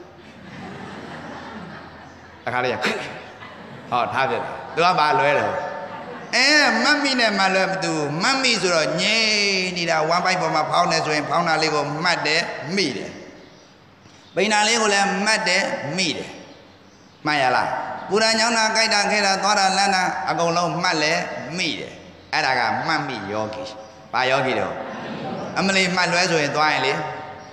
အခါလေးဟောထားပြတယ်သူကဘာလွဲတယ်မှတ်မိနဲ့မှလွဲမသူမှတ်မိဆိုတော့ငြိမ်နေတာဝမ်းပိုက်ပေါ်မှာဖောင်းနေဆိုရင်ဖောင်းတာလေးကိုမှတ်တယ်မိတယ်ပိန်တာလေးကိုလည်းမှတ်တယ်မိတယ်မှတ်ရလားပူရန်ညောင်းတာကြိုက်တာခဲတာသွားတာလန်းတာအကုန်လုံးမှတ်လဲမိတယ်အဲ့ဒါကမှတ်မိယောဂီဘာယောဂီတော့အမလီမှတ်လွဲဆိုရင်သွားရင်လေ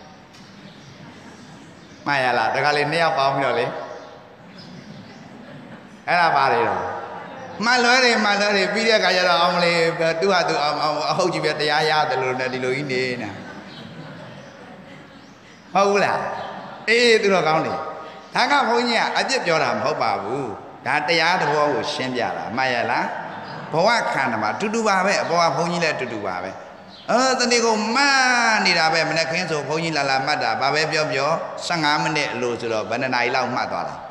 မှတ်ရလားဒါကလေးနှစ်ယောက်ပေါင်းပြီးတော့လေအဲ့ဒါပါလေတော့မှန်လွဲတယ်ပြီးတဲ့အခါကျတော့အောင်လေသူ့ဟာသူအောင်အဟုတ်ကြီးပဲတရားရတယ်လို့နဲ့ဒီလိုကြီးနေတာဟုတ်ဘူးလားအေးသူတော့ကောင်းတယ်ဒါကဘုန်းကြီးကအပြစ်ပြောတာမဟုတ်ပါဘူးဒါတရားသဘောကိုရှင်းပြတာမှန်ရလားဘဝခန္ဓာမှာတူတူပါပဲအပေါ်ကဘုန်းကြီးလည်းတူတူပါပဲတနေ့ကိုမှန်းနေတာပဲမနေ့ခင်းဆိုဘုန်းကြီးလာမှတ်တာဘာပဲပြော15မိနစ်အလိုဆိုတော့ဘယ်နှစ်နာရီလောက်မှတ်သွားတာ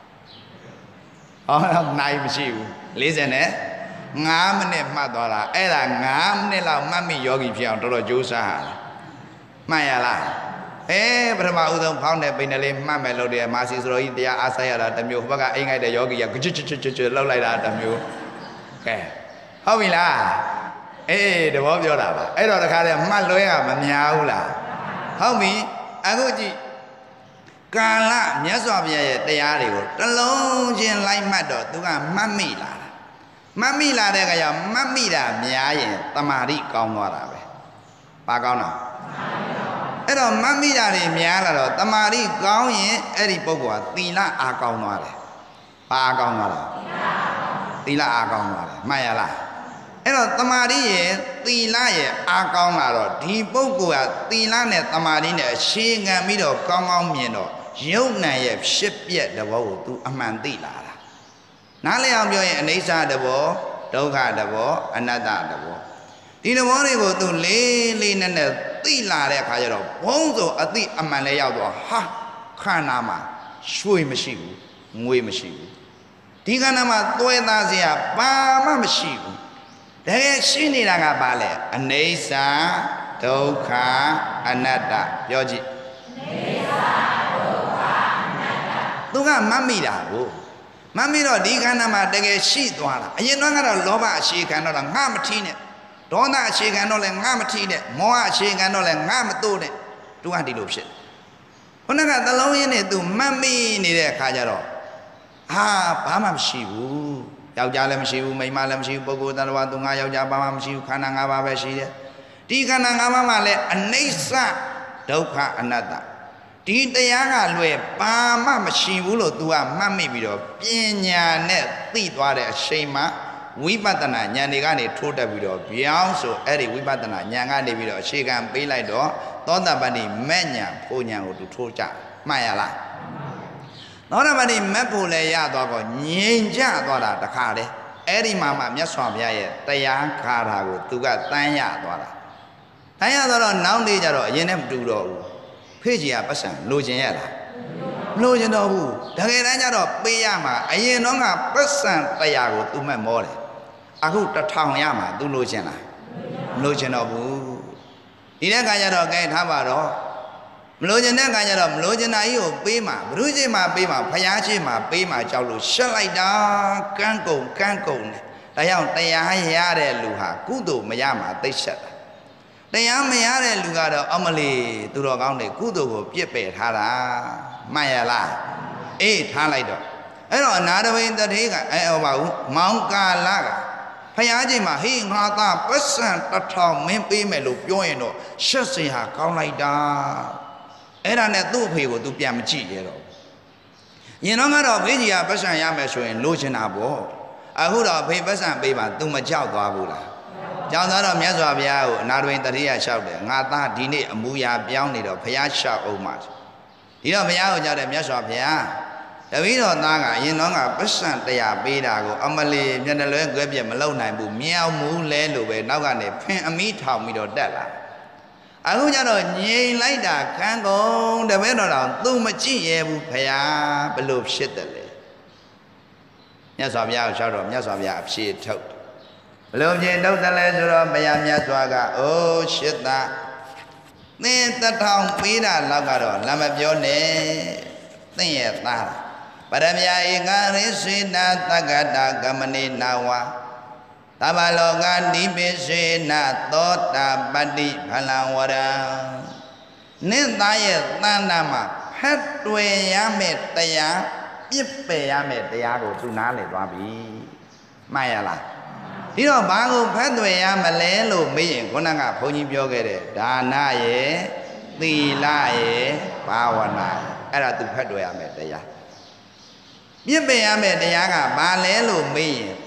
နိုင်မရှိဘူး45မိနစ်မှတ်သွားတာအဲ့ဒါ5မိနစ်လောက်မှတ်မိယောဂီဖြစ်အောင်တော်တော်ကြိုးစားရတယ်မှန်ရလားပထမဦးဆုံးဖောင်းတဲ့ပိန်လေးမှတ်မယ်လို့တယ်မာစီဆိုတော်ကြီးတရားအားဆိုင်ရတာတစ်မျိုးဟိုဘက်ကအိမ်ငိုက်တဲ့ယောဂီကကြွလောက်လိုက်တာတစ်မျိုးကဲဟုတ်ပြီလားတဘောပြောတာပါအဲ့တော့တခါတည်းမှတ်လွဲရမများဘူးလားဟုတ်ပြီအခုကြည့်ကာလမြတ်စွာဘုရားရဲ့တရားတွေကိုတစ်လုံးချင်းလိုက်မှတ်တော့သူကမှတ်မိလာတာမှတ်မိလာတဲ့အခါကျမှတ်မိတာများရင်တမာတိကောင်းသွားတာပဲဘာကောင်းတာအဲ့တော့မှတ်မိတာတွေများလာတော့တမာတိကောင်းရင်အဲ့ဒီပုဂ္ဂိုလ်ကသီလအားကောင်းသွားတယ်ဘာအားကောင်းသွားလဲသီလအားကောင်းသွားတယ်မှန်ရလားအဲ့တော့တမာတိရဲ့သီလရဲ့အားကောင်းလာတော့ဒီပုဂ္ဂိုလ်ကသီလနဲ့တမာတိနဲ့အခြေခံပြီးတော့ကောင်းကောင်းမြင်တော့ယုံနံရဲ့ဖြစ်ပျက်တဘောကို तू အမှန်သိလာတာနားလည်အောင်ပြောရင်အနိစ္စတဘောဒုက္ခတဘောအနတ္တတဘောဒီတဘောတွေကို तू လေးနဲ့သိလာတဲ့အခါကျတော့ဘုံဆိုအသိအမှန်လည်းရောက်တော့ဟာခန္ဓာမှာရွှေမရှိဘူးငွေမရှိဘူးဒီခန္ဓာမှာသွဲသားစရာဘာမှမရှိဘူးတကယ်ရှိနေတာကဘာလဲအနိစ္စဒုက္ခအနတ္တပြောကြည့်အနိစ္စဒုက္ခအနတ္တသူကမှတ်မိတာကိုမှတ်မိတော့ဒီခန္ဓာမှာတကယ်ရှိသွားတာအရင်တော့ကတော့လောဘအခြေခံတော့ငါမထီးနဲ့ဒေါသအခြေခံတော့လည်းငါမထီးနဲ့မောဟအခြေခံတော့လည်းငါမတိုးနဲ့သူကဒီလိုဖြစ်ခုနကသလုံးရင်းနဲ့သူမှတ်မိနေတဲ့အခါကျတော့ဘာမှမရှိဘူးယောက်ျားလည်းမရှိဘူးမိန်းမလည်းမရှိဘူးပုဂ္ဂိုလ်သတ္တဝါသူငါယောက်ျားဘာမှမရှိဘူးခန္ဓာ၅ပါးပဲရှိတယ်ဒီခန္ဓာ၅ပါးမှာလည်းအနိစ္စဒုက္ခအနတ္တဒီတရားကလွယ်ဘာမှမရှိဘူးလို့ तू ကမှတ်မိပြီးတော့ပညာနဲ့သိသွားတဲ့အချိန်မှာဝိပဿနာဉာဏ်တွေကနေထိုးတက်ပြီးတော့ပြောင်းဆိုအဲ့ဒီဝိပဿနာဉာဏ်ကနေပြီးတော့အခြေခံပေးလိုက်တော့သောတာပတ္တိမဉ္ဇဉ်ဖို့ဉာဏ်ကို तू ထိုးကြမှတ်ရလားသောတာပတ္တိမက်ဖို့လည်းရသွားတော့ငြိမ်ကြသွားတာတခါတည်းအဲ့ဒီမှာမြတ်စွာဘုရားရဲ့တရားခါတာကို तू ကတန်းရသွားတာတန်းရသွားတော့နောက်နေ့ကျတော့အရင်နဲ့မတူတော့ဘူးဖေ့ကြီးကပတ်စံလိုချင်ရလားမလိုချင်တော့ဘူးတကယ်တမ်းကျတော့ပေးရမှာအရင်တော့ကပတ်စံတရားကို तू မဲ့မောတယ်အခု1000ရမှာ तू လိုချင်လားမလိုချင်တော့ဘူးဒီတဲ့ခါကျတော့ကဲထားပါတော့မလိုချင်တဲ့ခါကျတော့မလိုချင်တာကြီးကိုပေးမှာဘုရုရှိမှပေးမှာဖျားရှိမှပေးမှာကြောက်လို့ရှက်လိုက်တာကန်းကုန်တယ်ဒါကြောင့်တရားရတဲ့လူဟာကုသိုလ်မရမှာသိရှက်တာတရားမရတဲ့လူကတော့အမလီသူတော်ကောင်းတွေကုသိုလ်ကိုပြစ်ပယ်ထားတာမှန်ရလားအေးထားလိုက်တော့အဲ့တော့အနာတဝိတ္တိကဟောပါဘူးမောင်ကာလကဖျားကြီးမှာဟေးငါသားပတ်စံ1000မင်းပေးမယ်လို့ပြောရင်တော့ရှက်စရာကောင်းလိုက်တာအဲ့ဒါနဲ့သူ့အဖေကို तू ပြန်မကြည့်ရတော့ရင်တော့ကတော့ဖေးကြီးကပတ်စံရမယ်ဆိုရင်လိုချင်တာပေါ့အခုတော့ဖေးပတ်စံပေးပါ तू မကြောက်သွားဘူးလားကြောက်သွားတော့မြတ်စွာဘုရားကိုအနာတွင်တတိယလျှောက်တယ်ငါသားဒီနေ့အမူအရာပြောင်းနေတော့ဘုရားလျှောက်အောင်ပါဒီတော့ဘုရားကိုကြောက်တယ်မြတ်စွာဘုရားတပည့်တော်သားကအရင်တော့ကပတ်စံ100ပေးတာကိုအမလီမျက်နှာလွဲကွဲပြက်မလုံနိုင်ဘူးမြောက်မူလဲလို့ပဲနောက်ကနေဖင်အမိထောင်ပြီးတော့တက်လာအခုကျတော့ငြိမ်လိုက်တာခန်းကုန်တပည့်တော်တော်သူမကြည့်ရဘူးဖရာဘလို့ဖြစ်တယ်လေမြတ်စွာဘုရားကိုလျှောက်တော့မြတ်စွာဘုရားအဖြေထုတ်ဘလို့ဖြေထုတ်တယ်လဲဆိုတော့ဘုရားမြတ်စွာကအိုးရှစ်သာသင်1000ပေးတာလောက်ကတော့လာမပြောနဲ့သင်ရဲ့သားပရမယဧကရိစေနာတက္ကတာကမနိနာဝါသဗ္ဗလောကနိပိစေနသောတာပတ္တိဖလံဝရံနင့်သားရဲ့သန္တာမှာဖတ်တွေ့ရမယ့်တရားပြစ်ပယ်ရမယ့်တရားကိုသူနားလည်သွားပြီမှန်ရလားဒီတော့ဘာကိုဖတ်တွေ့ရမလဲလို့မေးရင်ခုနကဘုန်းကြီးပြောခဲ့တဲ့ဒါနရဲ့သီလရဲ့ဘာဝနာအဲ့ဒါသူဖတ်တွေ့ရမယ့်တရားပြစ်ပယ်ရမယ့်တရားကဘာလဲလို့မေးရင်ပ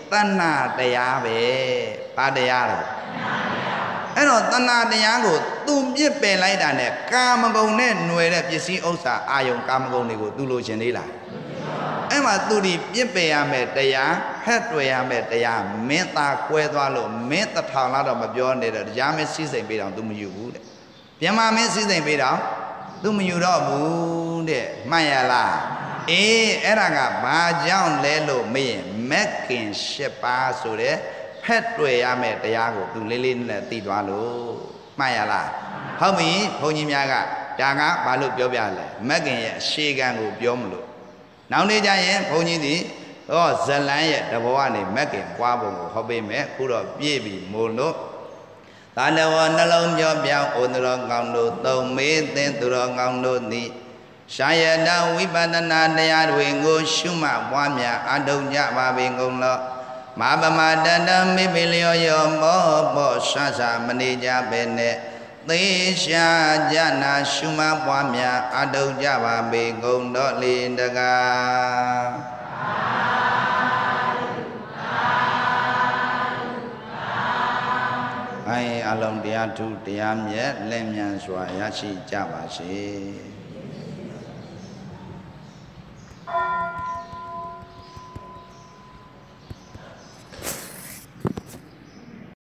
တဏ္ဍတရားပဲဘာတရားလဲအဲ့တော့တဏ္ဍတရားကိုသူပြစ်ပယ်လိုက်တာနဲ့ကာမဂုဏ်နဲ့ຫນွယ်တဲ့ပစ္စည်းဥစ္စာအာယုံကာမဂုဏ်တွေကိုသူလိုချင်သေးလားအဲ့မှာသူဒီပြစ်ပယ်ရမယ်တရားဟဲ့တွေ့ရမယ်တရားမင်းသားကွဲသွားလို့မင်းတစ်ထောင်လောက်တော့မပြောနဲ့တော့တရားမင်းစီးစိမ်ပေးတော့ तू မယူဘူးတဲ့ပြမမင်းစီးစိမ်ပေးတော့ तू မယူတော့ဘူးတဲ့မှန်ရလားအေးအဲ့ဒါကဘာကြောင့်လဲလို့မေးရင်မက်ကင်၈ပါးဆိုတဲ့ဖက်တွေ့ရမယ်တရားကို तू လေးလေးနဲ့သိသွားလို့မှန်ရလားဟုတ်ပြီဘုန်းကြီးများကဒါကဘာလို့ပြောပြလဲမက်ကင်ရဲ့အရှိကံကိုပြောမလို့နောက်နေ့ကျရင်ဘုန်းကြီးဒီဟောဇလန်းရဲ့တဘောကနေမက်ကင်ပွားပုံကိုဟောပေးမယ်ခုတော့ပြည့်ပြီမို့လို့သာနဝနှလုံးပြောပြောင်းဩသူတော်ကောင်းတို့သုံးမေးသင်သူတော်ကောင်းတို့သည်ရှာယတဝိပဿနာတရားတွေကိုရှုမှတ်ပွားများအထောက်ကြပါပေကုန်လောမဟာပမတတမိပိလျောယောမောဘောဆဆမနေကြပဲနဲ့သေရှာကြနာရှုမှတ်ပွားများအထောက်ကြပါပေကုန်တော့လေတကားအလုံးတရားထုတရားမြတ်လက်မြန်စွာရရှိကြပါစေ